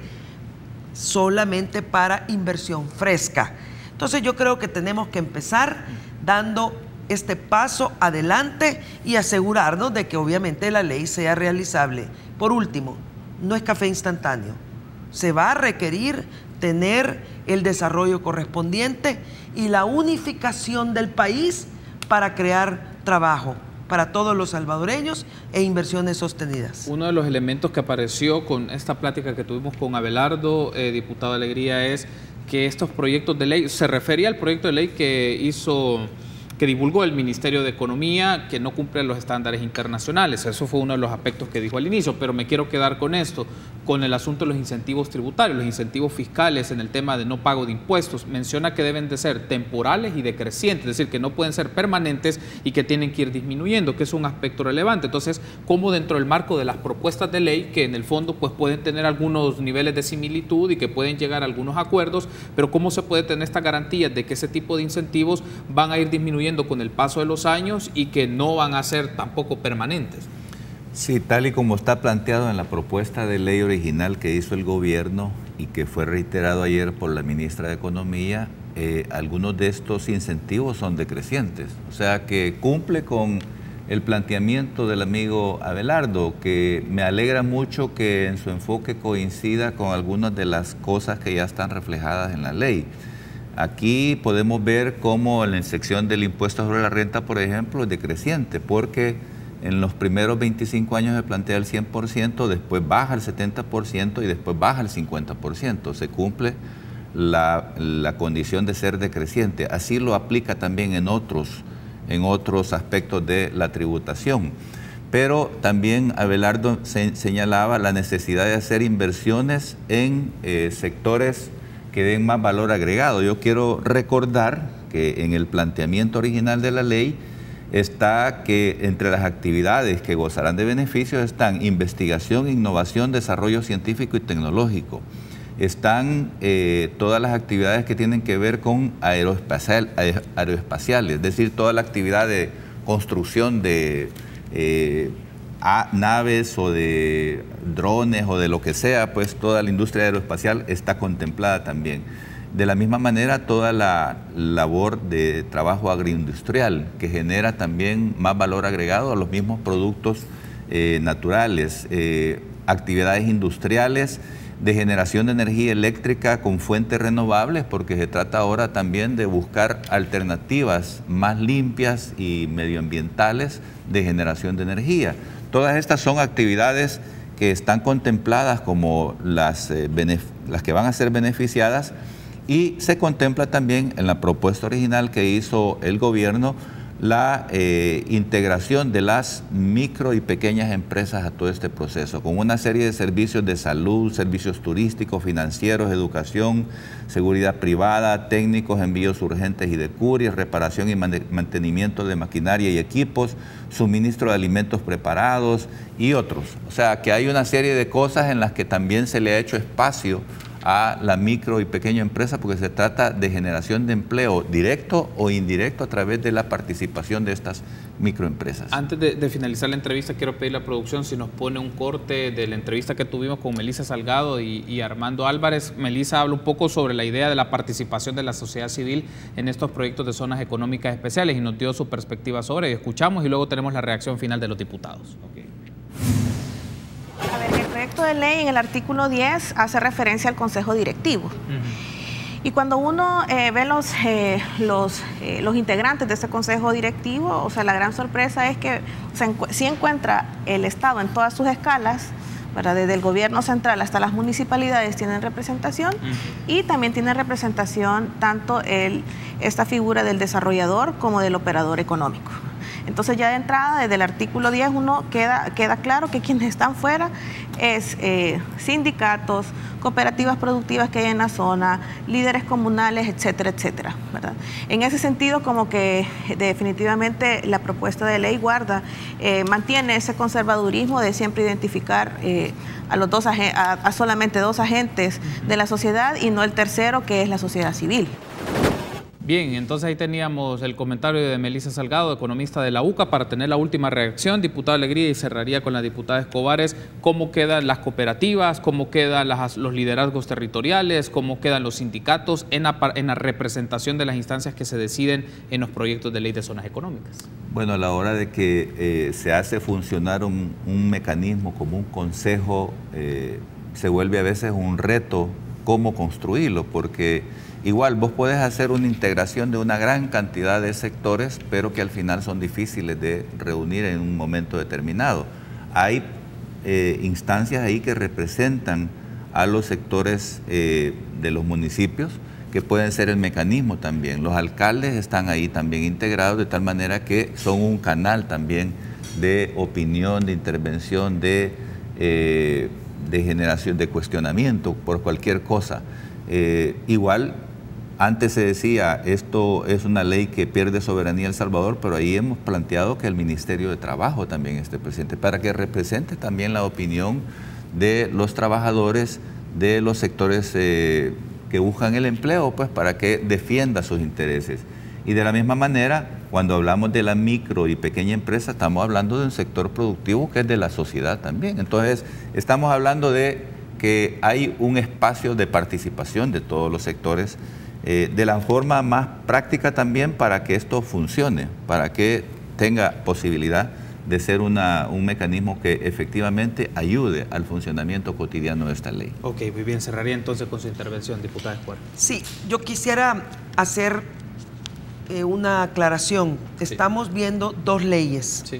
solamente para inversión fresca. Entonces yo creo que tenemos que empezar dando este paso adelante y asegurarnos de que obviamente la ley sea realizable. Por último, no es café instantáneo. Se va a requerir tener el desarrollo correspondiente y la unificación del país para crear trabajo para todos los salvadoreños e inversiones sostenidas. Uno de los elementos que apareció con esta plática que tuvimos con Abelardo, eh, diputado Alegría, es que estos proyectos de ley, se refería al proyecto de ley que hizo, que divulgó el Ministerio de Economía, que no cumple los estándares internacionales. Eso fue uno de los aspectos que dijo al inicio, pero me quiero quedar con esto, con el asunto de los incentivos tributarios, los incentivos fiscales en el tema de no pago de impuestos. Menciona que deben de ser temporales y decrecientes, es decir, que no pueden ser permanentes y que tienen que ir disminuyendo, que es un aspecto relevante. Entonces, ¿cómo dentro del marco de las propuestas de ley, que en el fondo pues pueden tener algunos niveles de similitud y que pueden llegar a algunos acuerdos, pero cómo se puede tener esta garantía de que ese tipo de incentivos van a ir disminuyendo con el paso de los años y que no van a ser tampoco permanentes? Sí, tal y como está planteado en la propuesta de ley original que hizo el gobierno y que fue reiterado ayer por la ministra de Economía, eh, algunos de estos incentivos son decrecientes. O sea que cumple con el planteamiento del amigo Abelardo, que me alegra mucho que en su enfoque coincida con algunas de las cosas que ya están reflejadas en la ley. Aquí podemos ver cómo en la sección del impuesto sobre la renta, por ejemplo, es decreciente, porque en los primeros veinticinco años se plantea el cien por ciento, después baja el setenta por ciento y después baja el cincuenta por ciento. Se cumple la, la condición de ser decreciente. Así lo aplica también en otros, en otros aspectos de la tributación. Pero también Abelardo se, señalaba la necesidad de hacer inversiones en eh, sectores que den más valor agregado. Yo quiero recordar que en el planteamiento original de la ley está que entre las actividades que gozarán de beneficios están investigación, innovación, desarrollo científico y tecnológico. Están eh, todas las actividades que tienen que ver con aeroespacial, aeroespaciales, es decir, toda la actividad de construcción de eh, a naves o de drones o de lo que sea, pues toda la industria aeroespacial está contemplada también. De la misma manera, toda la labor de trabajo agroindustrial que genera también más valor agregado a los mismos productos eh, naturales, eh, actividades industriales de generación de energía eléctrica con fuentes renovables, porque se trata ahora también de buscar alternativas más limpias y medioambientales de generación de energía. Todas estas son actividades que están contempladas como las, eh, las que van a ser beneficiadas, y se contempla también en la propuesta original que hizo el gobierno la eh, integración de las micro y pequeñas empresas a todo este proceso, con una serie de servicios de salud, servicios turísticos, financieros, educación, seguridad privada, técnicos, envíos urgentes y de courier, reparación y mantenimiento de maquinaria y equipos, suministro de alimentos preparados y otros. O sea, que hay una serie de cosas en las que también se le ha hecho espacio a la micro y pequeña empresa, porque se trata de generación de empleo directo o indirecto a través de la participación de estas microempresas. Antes de, de finalizar la entrevista, quiero pedir a la producción si nos pone un corte de la entrevista que tuvimos con Melissa Salgado y, y Armando Álvarez. Melissa habla un poco sobre la idea de la participación de la sociedad civil en estos proyectos de zonas económicas especiales y nos dio su perspectiva sobre ello. Escuchamos y luego tenemos la reacción final de los diputados. Okay. A ver, el proyecto de ley en el artículo diez hace referencia al Consejo Directivo. Uh-huh. Y cuando uno eh, ve los, eh, los, eh, los integrantes de ese Consejo Directivo, o sea, la gran sorpresa es que se encu sí encuentra el Estado en todas sus escalas, ¿verdad? Desde el gobierno central hasta las municipalidades tienen representación, uh-huh. y también tiene representación tanto el, esta figura del desarrollador como del operador económico. Entonces ya de entrada, desde el artículo diez, uno queda, queda claro que quienes están fuera es eh, sindicatos, cooperativas productivas que hay en la zona, líderes comunales, etcétera, etcétera, ¿verdad? En ese sentido, como que definitivamente la propuesta de ley guarda, eh, mantiene ese conservadurismo de siempre identificar eh, a, los dos, a, a solamente dos agentes de la sociedad y no el tercero, que es la sociedad civil. Bien, entonces ahí teníamos el comentario de Melissa Salgado, economista de la U C A, para tener la última reacción. Diputado Alegría, y cerraría con la diputada Escobares, ¿cómo quedan las cooperativas? ¿Cómo quedan las, los liderazgos territoriales? ¿Cómo quedan los sindicatos en la, en la representación de las instancias que se deciden en los proyectos de ley de zonas económicas? Bueno, a la hora de que eh, se hace funcionar un, un mecanismo como un consejo, eh, se vuelve a veces un reto cómo construirlo, porque igual vos podés hacer una integración de una gran cantidad de sectores, pero que al final son difíciles de reunir en un momento determinado. Hay eh, instancias ahí que representan a los sectores eh, de los municipios, que pueden ser el mecanismo también. Los alcaldes están ahí también integrados, de tal manera que son un canal también de opinión, de intervención, de, eh, de generación, de cuestionamiento por cualquier cosa. Eh, igual, antes se decía, esto es una ley que pierde soberanía El Salvador, pero ahí hemos planteado que el Ministerio de Trabajo también esté presente, para que represente también la opinión de los trabajadores, de los sectores eh, que buscan el empleo, pues para que defienda sus intereses. Y de la misma manera, cuando hablamos de la micro y pequeña empresa, estamos hablando de un sector productivo que es de la sociedad también. Entonces, estamos hablando de que hay un espacio de participación de todos los sectores, eh, de la forma más práctica también para que esto funcione, para que tenga posibilidad de ser una, un mecanismo que efectivamente ayude al funcionamiento cotidiano de esta ley. Ok, muy bien. Cerraría entonces con su intervención, diputada Escobar. Sí, yo quisiera hacer eh, una aclaración. Sí. Estamos viendo dos leyes. Sí.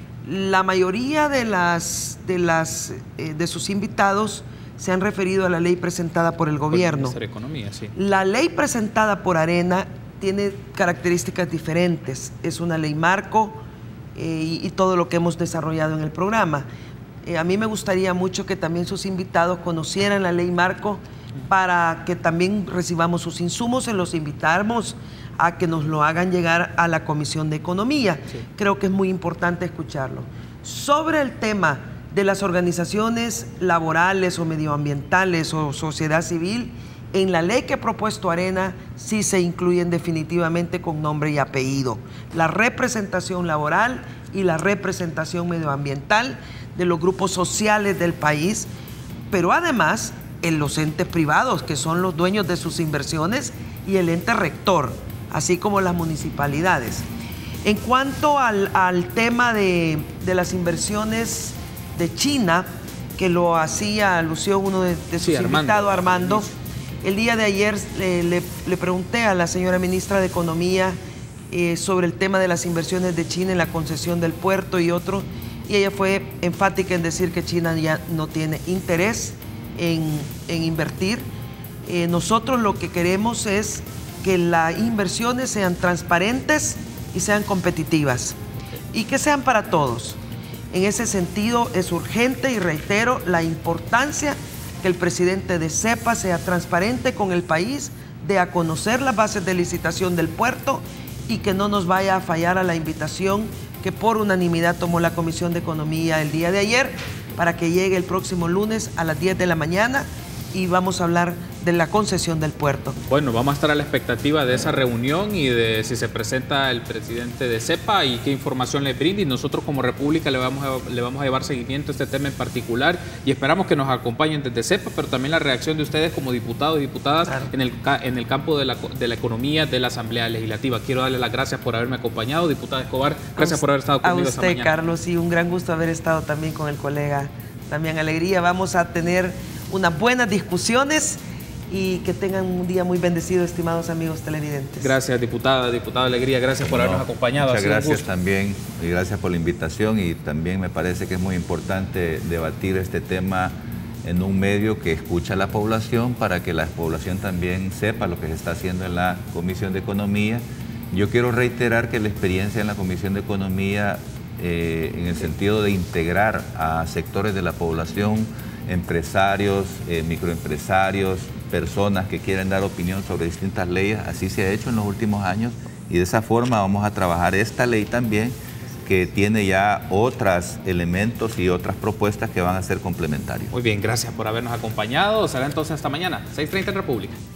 La mayoría de, las, de, las, eh, de sus invitados se han referido a la ley presentada por el gobierno. Por el Ministerio de Economía, sí. La ley presentada por Arena tiene características diferentes. Es una ley marco, Eh, y, y todo lo que hemos desarrollado en el programa. Eh, a mí me gustaría mucho que también sus invitados conocieran la ley marco para que también recibamos sus insumos, se los invitamos a que nos lo hagan llegar a la Comisión de Economía. Sí. Creo que es muy importante escucharlo. Sobre el tema de las organizaciones laborales o medioambientales o sociedad civil, en la ley que ha propuesto Arena sí se incluyen definitivamente con nombre y apellido la representación laboral y la representación medioambiental de los grupos sociales del país, pero además en los entes privados que son los dueños de sus inversiones y el ente rector, así como las municipalidades. En cuanto al, al tema de, de las inversiones de China, que lo hacía alusión uno de, de sus sí, invitados, Armando, Armando. El día de ayer eh, le, le pregunté a la señora ministra de Economía eh, sobre el tema de las inversiones de China en la concesión del puerto y otro, y ella fue enfática en decir que China ya no tiene interés en, en invertir. Eh, nosotros lo que queremos es que las inversiones sean transparentes y sean competitivas y que sean para todos. En ese sentido es urgente y reitero la importancia que el presidente de CEPA sea transparente con el país, de a conocer las bases de licitación del puerto y que no nos vaya a fallar a la invitación que por unanimidad tomó la Comisión de Economía el día de ayer para que llegue el próximo lunes a las diez de la mañana y vamos a hablar de la concesión del puerto. Bueno, vamos a estar a la expectativa de esa reunión y de si se presenta el presidente de CEPA y qué información le brinda, y nosotros como República le vamos a, le vamos a llevar seguimiento a este tema en particular y esperamos que nos acompañen desde CEPA, pero también la reacción de ustedes como diputados y diputadas claro. en, el, en el campo de la, de la economía de la Asamblea Legislativa. Quiero darle las gracias por haberme acompañado, diputada Escobar, gracias por haber estado conmigo esta mañana. A usted, Carlos, y un gran gusto haber estado también con el colega Damián Alegría. Vamos a tener unas buenas discusiones y que tengan un día muy bendecido, estimados amigos televidentes. Gracias, diputada, diputada Alegría, gracias por no, habernos acompañado. Muchas gracias también y gracias por la invitación, y también me parece que es muy importante debatir este tema en un medio que escucha a la población para que la población también sepa lo que se está haciendo en la Comisión de Economía. Yo quiero reiterar que la experiencia en la Comisión de Economía eh, en el sentido de integrar a sectores de la población, empresarios, eh, microempresarios, personas que quieren dar opinión sobre distintas leyes, así se ha hecho en los últimos años, y de esa forma vamos a trabajar esta ley también, que tiene ya otros elementos y otras propuestas que van a ser complementarios. Muy bien, gracias por habernos acompañado. Será entonces hasta mañana, seis treinta en República.